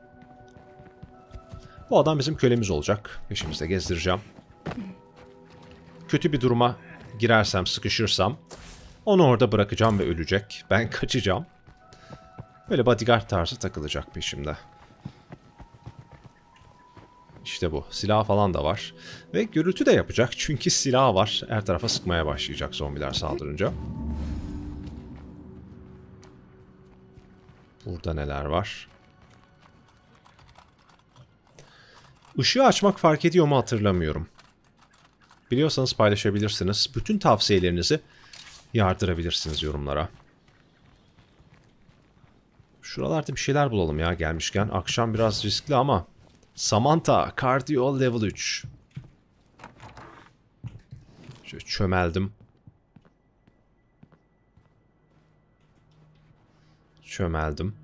Bu adam bizim kölemiz olacak. Peşimizde gezdireceğim. Kötü bir duruma girersem, sıkışırsam onu orada bırakacağım ve ölecek. Ben kaçacağım. Böyle bodyguard tarzı takılacak peşimde. İşte bu. Silah falan da var. Ve gürültü de yapacak. Çünkü silah var. Her tarafa sıkmaya başlayacak zombiler saldırınca. Burada neler var? Işığı açmak fark ediyor mu hatırlamıyorum. Biliyorsanız paylaşabilirsiniz. Bütün tavsiyelerinizi yardırabilirsiniz yorumlara. Şuralarda bir şeyler bulalım ya gelmişken. Akşam biraz riskli ama. Samantha, Cardio Level üç. Şöyle çömeldim. Çömeldim.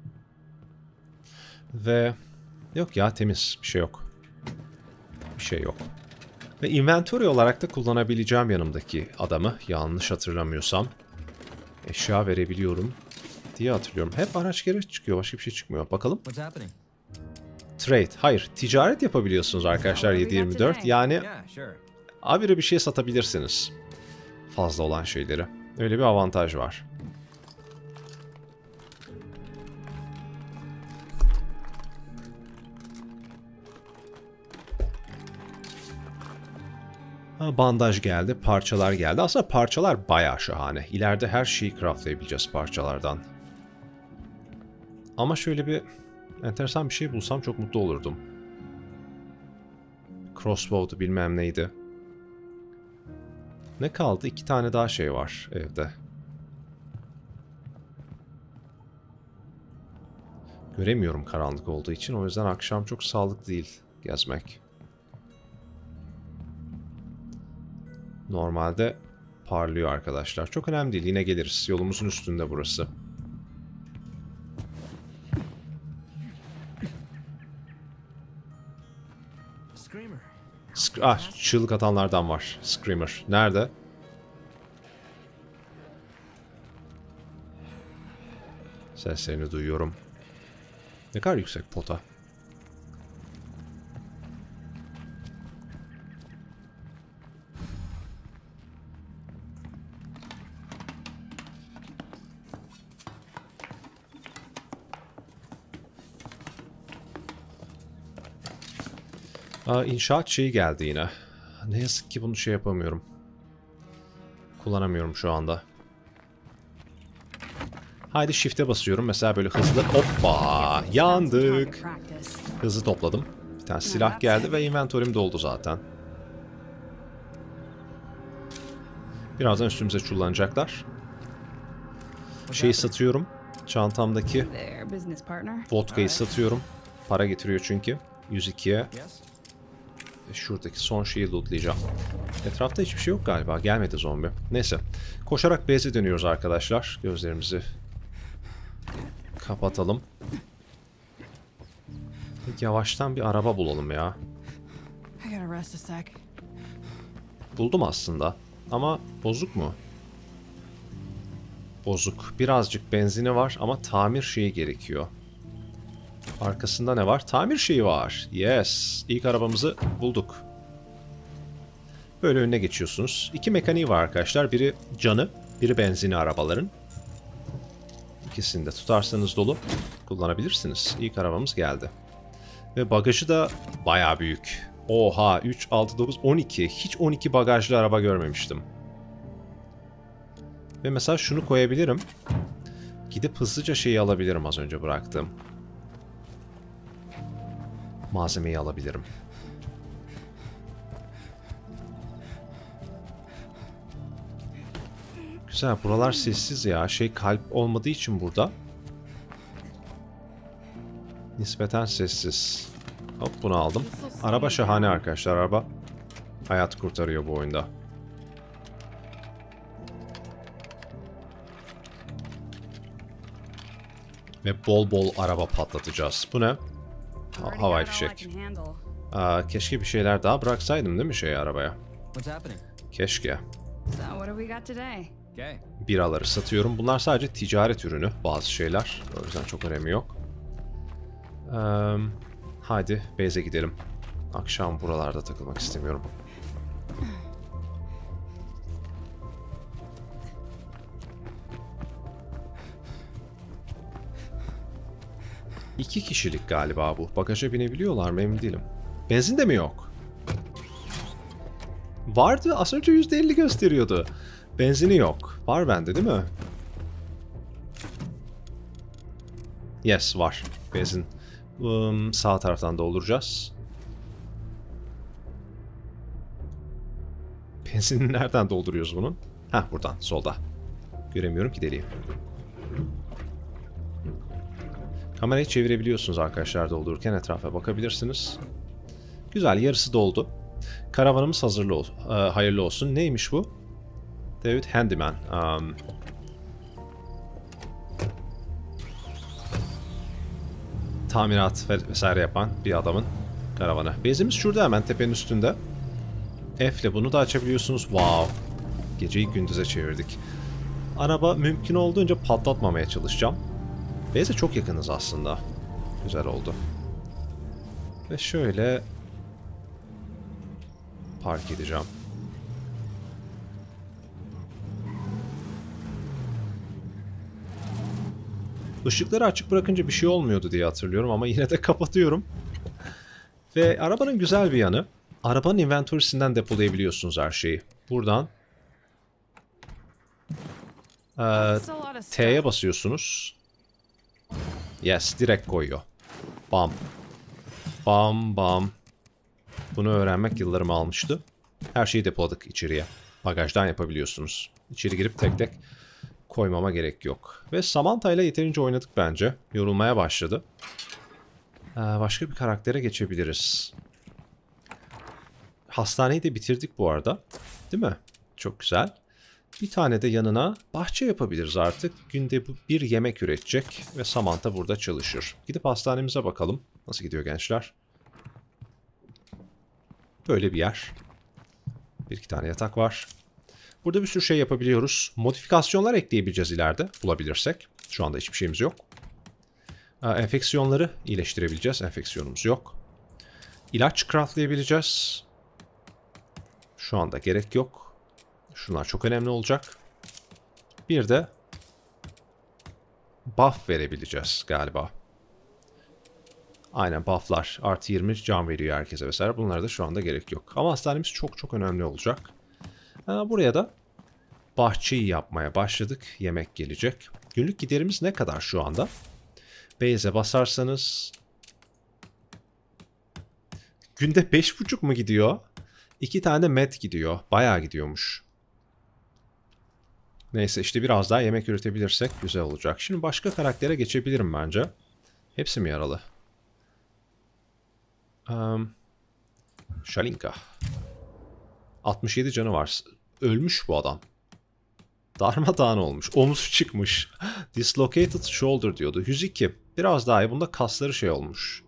Ve yok ya, temiz. Bir şey yok. Bir şey yok. Ve inventory olarak da kullanabileceğim yanımdaki adamı. Yanlış hatırlamıyorsam. Eşya verebiliyorum diye hatırlıyorum. Hep araç gereç çıkıyor. Başka bir şey çıkmıyor. Bakalım. Trade. Hayır. Ticaret yapabiliyorsunuz arkadaşlar yedi yirmi dört. Yani habire bir şey satabilirsiniz. Fazla olan şeyleri. Öyle bir avantaj var. Ha, bandaj geldi. Parçalar geldi. Aslında parçalar bayağı şahane. İleride her şeyi craftlayabileceğiz parçalardan. Ama şöyle bir enteresan bir şey bulsam çok mutlu olurdum. Crossbow'du bilmem neydi. Ne kaldı? İki tane daha şey var evde. Göremiyorum karanlık olduğu için. O yüzden akşam çok sağlıklı değil gezmek. Normalde parlıyor arkadaşlar. Çok önemli değil. Yine geliriz. Yolumuzun üstünde burası. Sk ah, çığlık atanlardan var. Screamer. Nerede? Seslerini duyuyorum. Ne kadar yüksek pota. Aa, inşaat şeyi geldi yine. Ne yazık ki bunu şey yapamıyorum. Kullanamıyorum şu anda. Haydi shift'e basıyorum. Mesela böyle hızlı. Hoppa! Yandık. Hızlı topladım. Bir tane silah geldi ve inventory'm doldu zaten. Birazdan üstümüze çullanacaklar. Şeyi satıyorum. Çantamdaki vodka'yı satıyorum. Para getiriyor çünkü. yüz ikiye. Şuradaki son şeyi lootlayacağım. Etrafta hiçbir şey yok galiba. Gelmedi zombi. Neyse. Koşarak base'e dönüyoruz arkadaşlar. Gözlerimizi kapatalım. Yavaştan bir araba bulalım ya. Buldum aslında. Ama bozuk mu? Bozuk. Birazcık benzini var ama tamir şeyi gerekiyor. Arkasında ne var? Tamir şeyi var. Yes. İlk arabamızı bulduk. Böyle önüne geçiyorsunuz. İki mekaniği var arkadaşlar. Biri canı, biri benzini arabaların. İkisini de tutarsanız dolu kullanabilirsiniz. İlk arabamız geldi. Ve bagajı da bayağı büyük. Oha, üç, altı, dokuz, on iki. Hiç on iki bagajlı araba görmemiştim. Ve mesela şunu koyabilirim. Gidip hızlıca şeyi alabilirim, az önce bıraktığım malzemeyi alabilirim. Güzel, buralar sessiz ya. Şey, kalp olmadığı için burada nispeten sessiz. Hop, bunu aldım. Araba şahane arkadaşlar. Araba hayat kurtarıyor bu oyunda. Ve bol bol araba patlatacağız. Bu ne? Ha, havai fişek. Aa, keşke bir şeyler daha bıraksaydım değil mi şey arabaya? Keşke. Biraları satıyorum. Bunlar sadece ticaret ürünü. Bazı şeyler. O yüzden çok önemi yok. Ee, hadi base'e gidelim. Akşam buralarda takılmak istemiyorum. İki kişilik galiba bu. Bagaja binebiliyorlar mı emin değilim. Benzin de mi yok? Vardı. Az önce yüzde elli gösteriyordu. Benzini yok. Var bende değil mi? Yes, var. Benzin. Um, sağ taraftan dolduracağız. Benzinini nereden dolduruyoruz bunun? Heh, buradan. Solda. Göremiyorum ki deliği. Kamerayı çevirebiliyorsunuz arkadaşlar doldururken, etrafa bakabilirsiniz. Güzel, yarısı doldu. Karavanımız hazırlı ol, e, hayırlı olsun. Neymiş bu? David Handyman. Um, tamirat vesaire yapan bir adamın karavanı. Bezimiz şurada hemen tepenin üstünde. F ile bunu da açabiliyorsunuz. Wow. Geceyi gündüze çevirdik. Araba mümkün olduğunca patlatmamaya çalışacağım. Base'e çok yakınız aslında. Güzel oldu. Ve şöyle park edeceğim. Işıkları açık bırakınca bir şey olmuyordu diye hatırlıyorum ama yine de kapatıyorum. Ve arabanın güzel bir yanı, arabanın inventory'sinden depolayabiliyorsunuz her şeyi. Buradan e, T'ye basıyorsunuz. Yes, direkt koyuyor. Bam. Bam bam. Bunu öğrenmek yıllarımı almıştı. Her şeyi depoladık içeriye. Bagajdan yapabiliyorsunuz. İçeri girip tek tek koymama gerek yok. Ve Samantha ile yeterince oynadık bence. Yorulmaya başladı. Ee, başka bir karaktere geçebiliriz. Hastaneyi de bitirdik bu arada. Değil mi? Çok güzel. Bir tane de yanına bahçe yapabiliriz artık. Günde bir yemek üretecek ve Samantha burada çalışır. Gidip hastanemize bakalım. Nasıl gidiyor gençler? Böyle bir yer. Bir iki tane yatak var. Burada bir sürü şey yapabiliyoruz. Modifikasyonlar ekleyebileceğiz ileride bulabilirsek. Şu anda hiçbir şeyimiz yok. Enfeksiyonları iyileştirebileceğiz. Enfeksiyonumuz yok. İlaç craftlayabileceğiz. Şu anda gerek yok. Şunlar çok önemli olacak. Bir de buff verebileceğiz galiba. Aynen, bufflar. Artı yirmi can veriyor herkese vesaire. Bunlara da şu anda gerek yok. Ama hastanemiz çok çok önemli olacak. Buraya da bahçeyi yapmaya başladık. Yemek gelecek. Günlük giderimiz ne kadar şu anda? Base'e basarsanız günde beş buçuk mu gidiyor? iki tane de met gidiyor. Bayağı gidiyormuş. Neyse işte biraz daha yemek üretebilirsek güzel olacak. Şimdi başka karaktere geçebilirim bence. Hepsi mi yaralı? Um, Shalinka. altmış yedi canı var. Ölmüş bu adam. Darmadağın olmuş. Omuz çıkmış. Dislocated shoulder diyordu. yüz iki. Biraz daha iyi. Bunda kasları şey olmuş.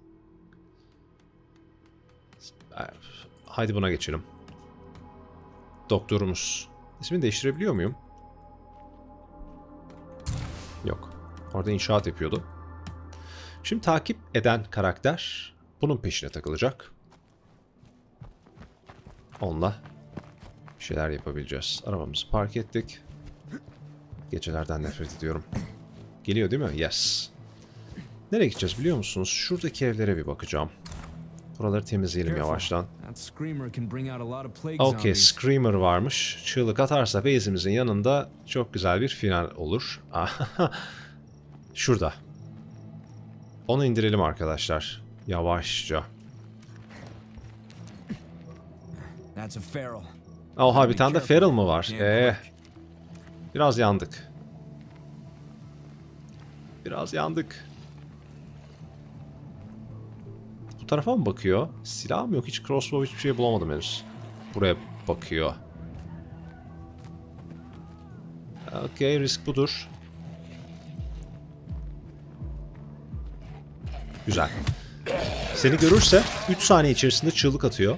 Haydi buna geçelim. Doktorumuz. İsmini değiştirebiliyor muyum? Yok. Orada inşaat yapıyordu. Şimdi takip eden karakter bunun peşine takılacak. Onunla bir şeyler yapabileceğiz. Arabamızı park ettik. Gecelerden nefret ediyorum. Geliyor değil mi? Yes. Nereye gideceğiz biliyor musunuz? Şuradaki evlere bir bakacağım. Buraları temizleyelim yavaştan. Okey, Screamer varmış. Çığlık atarsa base'imizin yanında çok güzel bir final olur. Şurada. Onu indirelim arkadaşlar. Yavaşça. Oha, bir tane de Feral mı var? Eee. Biraz yandık. Biraz yandık. Bu tarafa mı bakıyor? Silahım yok. Hiç crossbow, hiçbir şey bulamadım henüz. Buraya bakıyor. Okey, risk budur. Güzel. Seni görürse üç saniye içerisinde çığlık atıyor.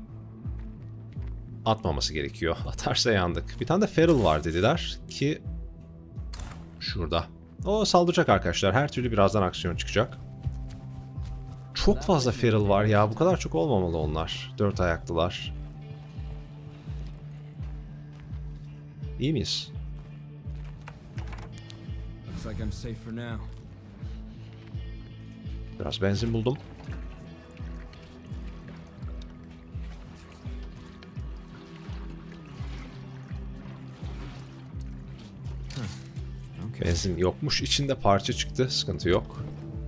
Atmaması gerekiyor. Atarsa yandık. Bir tane de Feral var dediler ki şurada. O saldıracak arkadaşlar. Her türlü birazdan aksiyon çıkacak. Çok fazla Feral var ya. Bu kadar çok olmamalı onlar. Dört ayaklılar. İyi miyiz? Biraz benzin buldum. Benzin yokmuş. İçinde parça çıktı. Sıkıntı yok.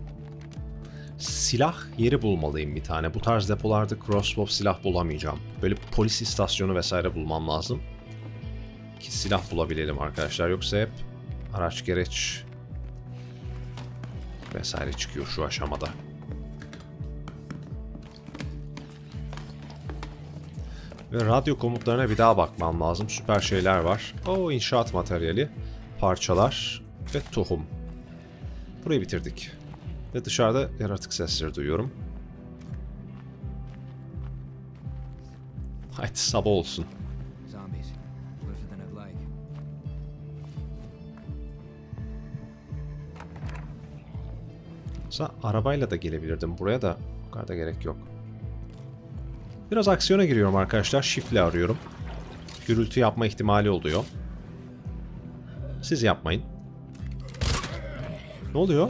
Silah yeri bulmalıyım bir tane. Bu tarz depolarda crossbow silah bulamayacağım. Böyle polis istasyonu vesaire bulmam lazım. Ki silah bulabilelim arkadaşlar. Yoksa hep araç gereç vesaire çıkıyor şu aşamada. Ve radyo komutlarına bir daha bakmam lazım. Süper şeyler var. O inşaat materyali, parçalar ve tohum. Burayı bitirdik. Ve dışarıda yaratık sesleri duyuyorum. Haydi sabah olsun. Mesela arabayla da gelebilirdim. Buraya da o kadar da gerek yok. Biraz aksiyona giriyorum arkadaşlar. Shift'le arıyorum. Gürültü yapma ihtimali oluyor. Siz yapmayın. Ne oluyor?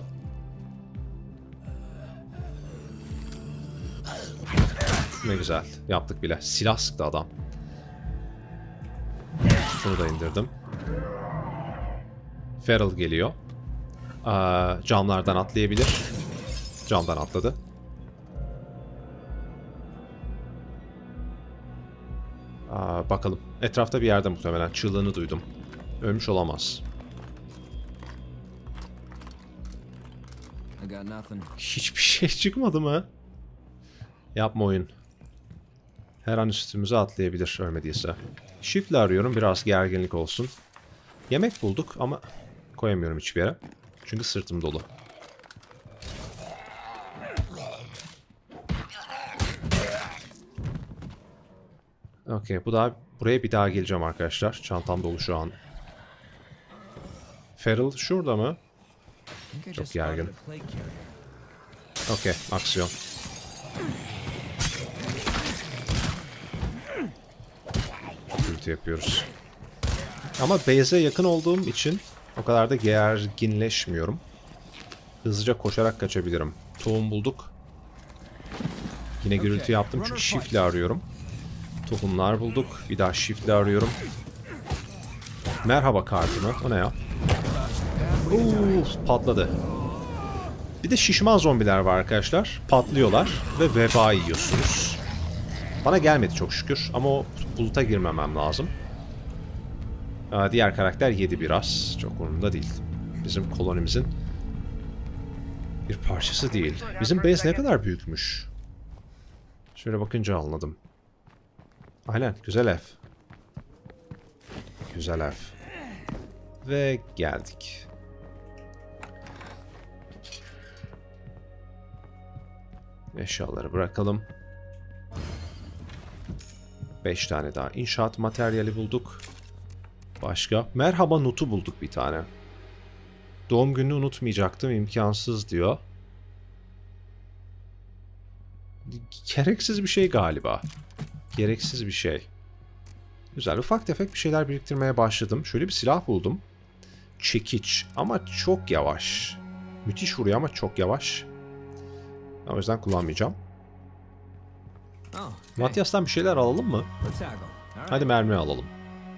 Ne güzel. Yaptık bile. Silah sıktı adam. Şunu da indirdim. Feral geliyor. Aa, camlardan atlayabilir. Camdan atladı. Aa, bakalım. Etrafta bir yerde muhtemelen. Çığlığını duydum. Ölmüş olamaz. Hiçbir şey çıkmadı mı? Yapma oyun. Her an üstümüze atlayabilir ölmediyse. Shift'le arıyorum. Biraz gerginlik olsun. Yemek bulduk ama koyamıyorum hiçbir yere. Çünkü sırtım dolu. Okey. Bu da buraya bir daha geleceğim arkadaşlar. Çantam dolu şu an. Feral şurada mı? Çok gergin. Okey. Aksiyon. Gürültü yapıyoruz. Ama base'e yakın olduğum için o kadar da gerginleşmiyorum. Hızlıca koşarak kaçabilirim. Tohum bulduk. Yine gürültü yaptım çünkü shift'le arıyorum. Tohumlar bulduk. Bir daha shift'le arıyorum. Merhaba kartını. O ne ya? Uuu, patladı. Bir de şişman zombiler var arkadaşlar. Patlıyorlar ve veba yiyorsunuz. Bana gelmedi çok şükür ama o buluta girmemem lazım. Diğer karakter yedi biraz. Çok umurumda değil. Bizim kolonimizin bir parçası değil. Bizim base ne kadar büyükmüş. Şöyle bakınca anladım. Aynen. Güzel ev. Güzel ev. Ve geldik. Eşyaları bırakalım. beş tane daha inşaat materyali bulduk. Başka? Merhaba notu bulduk bir tane. Doğum gününü unutmayacaktım. İmkansız diyor. Gereksiz bir şey galiba. Gereksiz bir şey. Güzel. Ufak tefek bir şeyler biriktirmeye başladım. Şöyle bir silah buldum. Çekiç. Ama çok yavaş. Müthiş vuruyor ama çok yavaş. O yüzden kullanmayacağım. Matias'tan bir şeyler alalım mı? Hadi mermi alalım.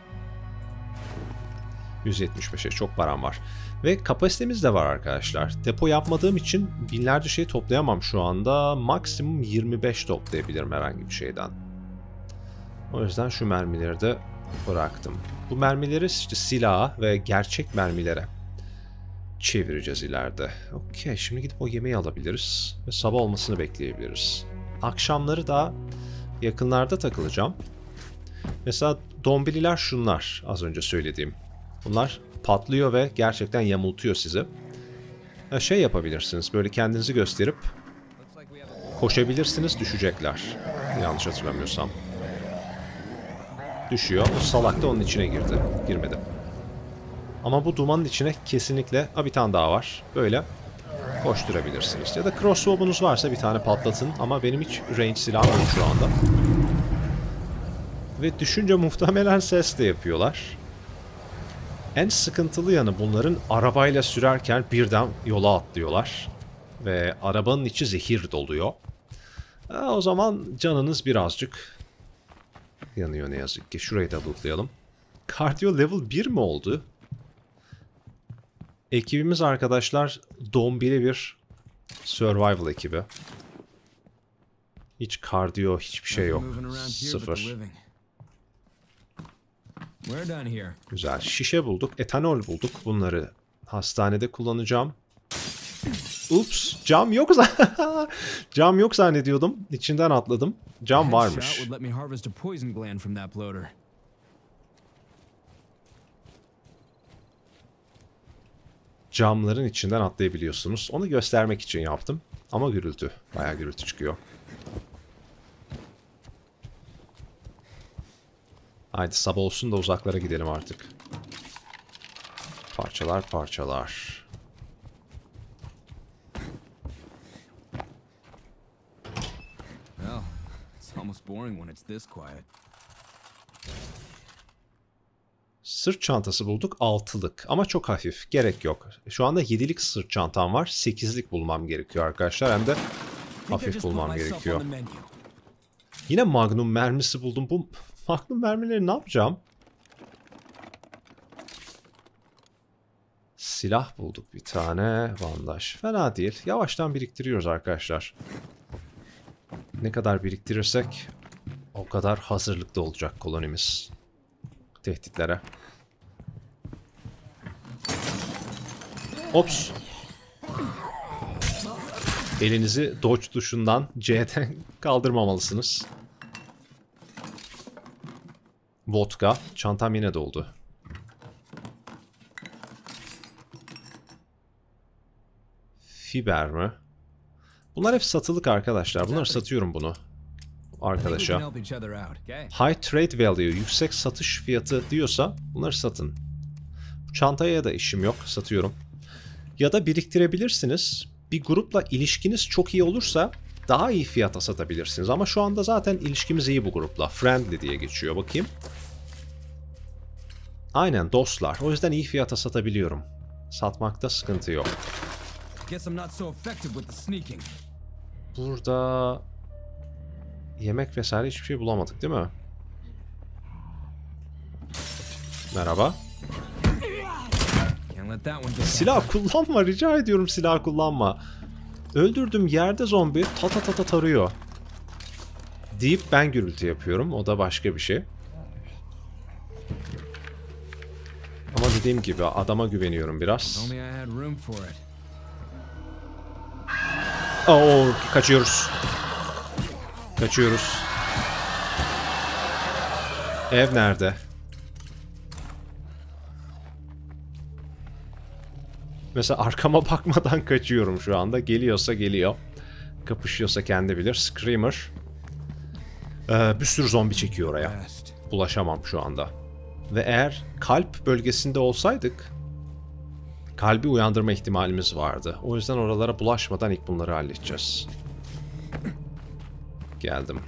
yüz yetmiş beşe çok param var. Ve kapasitemiz de var arkadaşlar. Depo yapmadığım için binlerce şey toplayamam şu anda. Maksimum yirmi beş toplayabilirim herhangi bir şeyden. O yüzden şu mermileri de bıraktım. Bu mermileri işte silaha ve gerçek mermilere çevireceğiz ileride. Okey, şimdi gidip o yemeği alabiliriz. Ve sabah olmasını bekleyebiliriz. Akşamları da yakınlarda takılacağım. Mesela dombililer şunlar az önce söylediğim. Bunlar patlıyor ve gerçekten yamultuyor sizi. Ya şey yapabilirsiniz, böyle kendinizi gösterip koşabilirsiniz, düşecekler. Yanlış hatırlamıyorsam. Düşüyor. O salak da onun içine girdi. Girmedi. Ama bu dumanın içine kesinlikle... Ha, bir tane daha var. Böyle koşturabilirsiniz. Ya da crossbow'unuz varsa bir tane patlatın. Ama benim hiç range silahım yok şu anda. Ve düşünce muhtemelen ses de yapıyorlar. En sıkıntılı yanı bunların arabayla sürerken birden yola atlıyorlar. Ve arabanın içi zehir doluyor. Ha, o zaman canınız birazcık yanıyor ne yazık ki. Şurayı da lootlayalım. Cardio level bir mi oldu? Ekibimiz arkadaşlar dombili bir survival ekibi. Hiç kardiyo, hiçbir şey yok. Sıfır. Güzel. Şişe bulduk. Etanol bulduk. Bunları hastanede kullanacağım. Ups, cam yok za- cam yok zannediyordum. İçinden atladım. Cam varmış. Camların içinden atlayabiliyorsunuz. Onu göstermek için yaptım. Ama gürültü. Bayağı gürültü çıkıyor. Haydi sabah olsun da uzaklara gidelim artık. Parçalar parçalar. Well, it's almost boring when it's this quiet. Sırt çantası bulduk. Altılık. Ama çok hafif. Gerek yok. Şu anda yedilik sırt çantam var. Sekizlik bulmam gerekiyor arkadaşlar. Hem de hafif bulmam gerekiyor. Yine Magnum mermisi buldum. Bu Magnum mermileri ne yapacağım? Silah bulduk bir tane. Bandaj. Fena değil. Yavaştan biriktiriyoruz arkadaşlar. Ne kadar biriktirirsek o kadar hazırlıklı olacak kolonimiz. Tehditlere. Ops. Elinizi dodge tuşundan C'den kaldırmamalısınız. Vodka. Çantam yine doldu. Fiber mi? Bunlar hep satılık arkadaşlar. Bunları satıyorum bunu. Arkadaşa. High trade value, yüksek satış fiyatı diyorsa bunları satın. Bu çantaya da işim yok, satıyorum. Ya da biriktirebilirsiniz. Bir grupla ilişkiniz çok iyi olursa daha iyi fiyata satabilirsiniz. Ama şu anda zaten ilişkimiz iyi bu grupla. Friendly diye geçiyor. Bakayım. Aynen, dostlar. O yüzden iyi fiyata satabiliyorum. Satmakta sıkıntı yok. Burada yemek vesaire hiçbir şey bulamadık değil mi? Merhaba. Silah kullanma, rica ediyorum, silah kullanma. Öldürdüm, yerde zombi ta ta ta ta tarıyor. Deyip ben gürültü yapıyorum. O da başka bir şey. Ama dediğim gibi adama güveniyorum biraz. Oo, kaçıyoruz. Kaçıyoruz. Ev nerede? Mesela arkama bakmadan kaçıyorum şu anda. Geliyorsa geliyor. Kapışıyorsa kendi bilir. Screamer. Ee, bir sürü zombi çekiyor oraya. Bulaşamam şu anda. Ve eğer kalp bölgesinde olsaydık kalbi uyandırma ihtimalimiz vardı. O yüzden oralara bulaşmadan ilk bunları halledeceğiz. Geldim.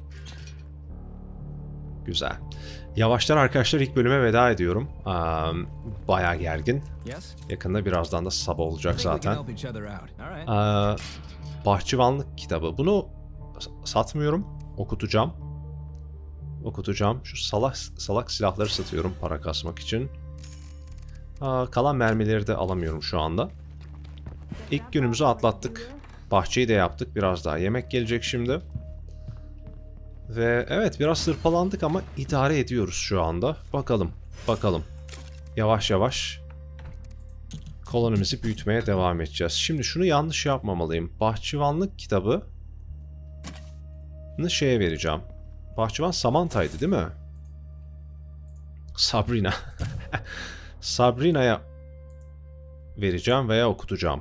Güzel. Yavaştan arkadaşlar ilk bölüme veda ediyorum. Um, bayağı gergin. Yakında birazdan da sabah olacak zaten. Uh, bahçıvanlık kitabı. Bunu satmıyorum. Okutacağım. Okutacağım. Şu salak, salak silahları satıyorum para kasmak için. Uh, kalan mermileri de alamıyorum şu anda. İlk günümüzü atlattık. Bahçeyi de yaptık. Biraz daha yemek gelecek şimdi. Ve evet, biraz sırpalandık ama idare ediyoruz şu anda. Bakalım, bakalım. Yavaş yavaş kolonimizi büyütmeye devam edeceğiz. Şimdi şunu yanlış yapmamalıyım. Bahçıvanlık kitabını şeye vereceğim. Bahçıvan Samantha'ydı değil mi? Sabrina. Sabrina'ya vereceğim veya okutacağım.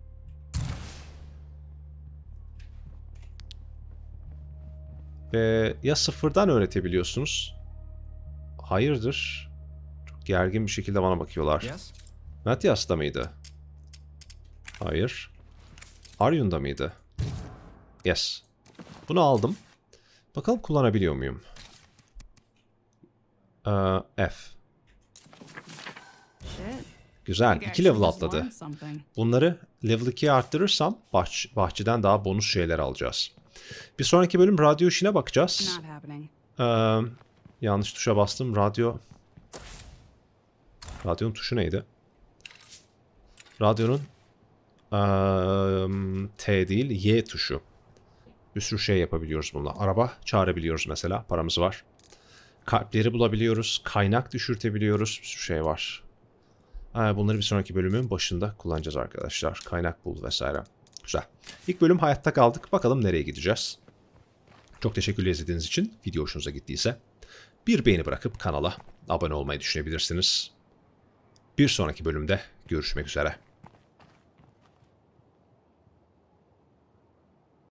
Ve ya sıfırdan öğretebiliyorsunuz. Hayırdır? Çok gergin bir şekilde bana bakıyorlar. Yes. Matthias'ta mıydı? Hayır. Aryun'da mıydı? Yes. Bunu aldım. Bakalım kullanabiliyor muyum? Ee, F. Güzel. iki level atladı. Bunları level ikiye arttırırsam bahç bahçeden daha bonus şeyler alacağız. Bir sonraki bölüm radyo işine bakacağız. Ee, yanlış tuşa bastım. Radyo... Radyonun tuşu neydi? Radyonun... Ee, T değil, Y tuşu. Bir sürü şey yapabiliyoruz bununla. Araba çağırabiliyoruz mesela. Paramız var. Kalpleri bulabiliyoruz. Kaynak düşürtebiliyoruz. Bir sürü şey var. Bunları bir sonraki bölümün başında kullanacağız arkadaşlar. Kaynak bul vesaire. Güzel. İlk bölüm hayatta kaldık. Bakalım nereye gideceğiz. Çok teşekkürler izlediğiniz için. Video hoşunuza gittiyse bir beğeni bırakıp kanala abone olmayı düşünebilirsiniz. Bir sonraki bölümde görüşmek üzere.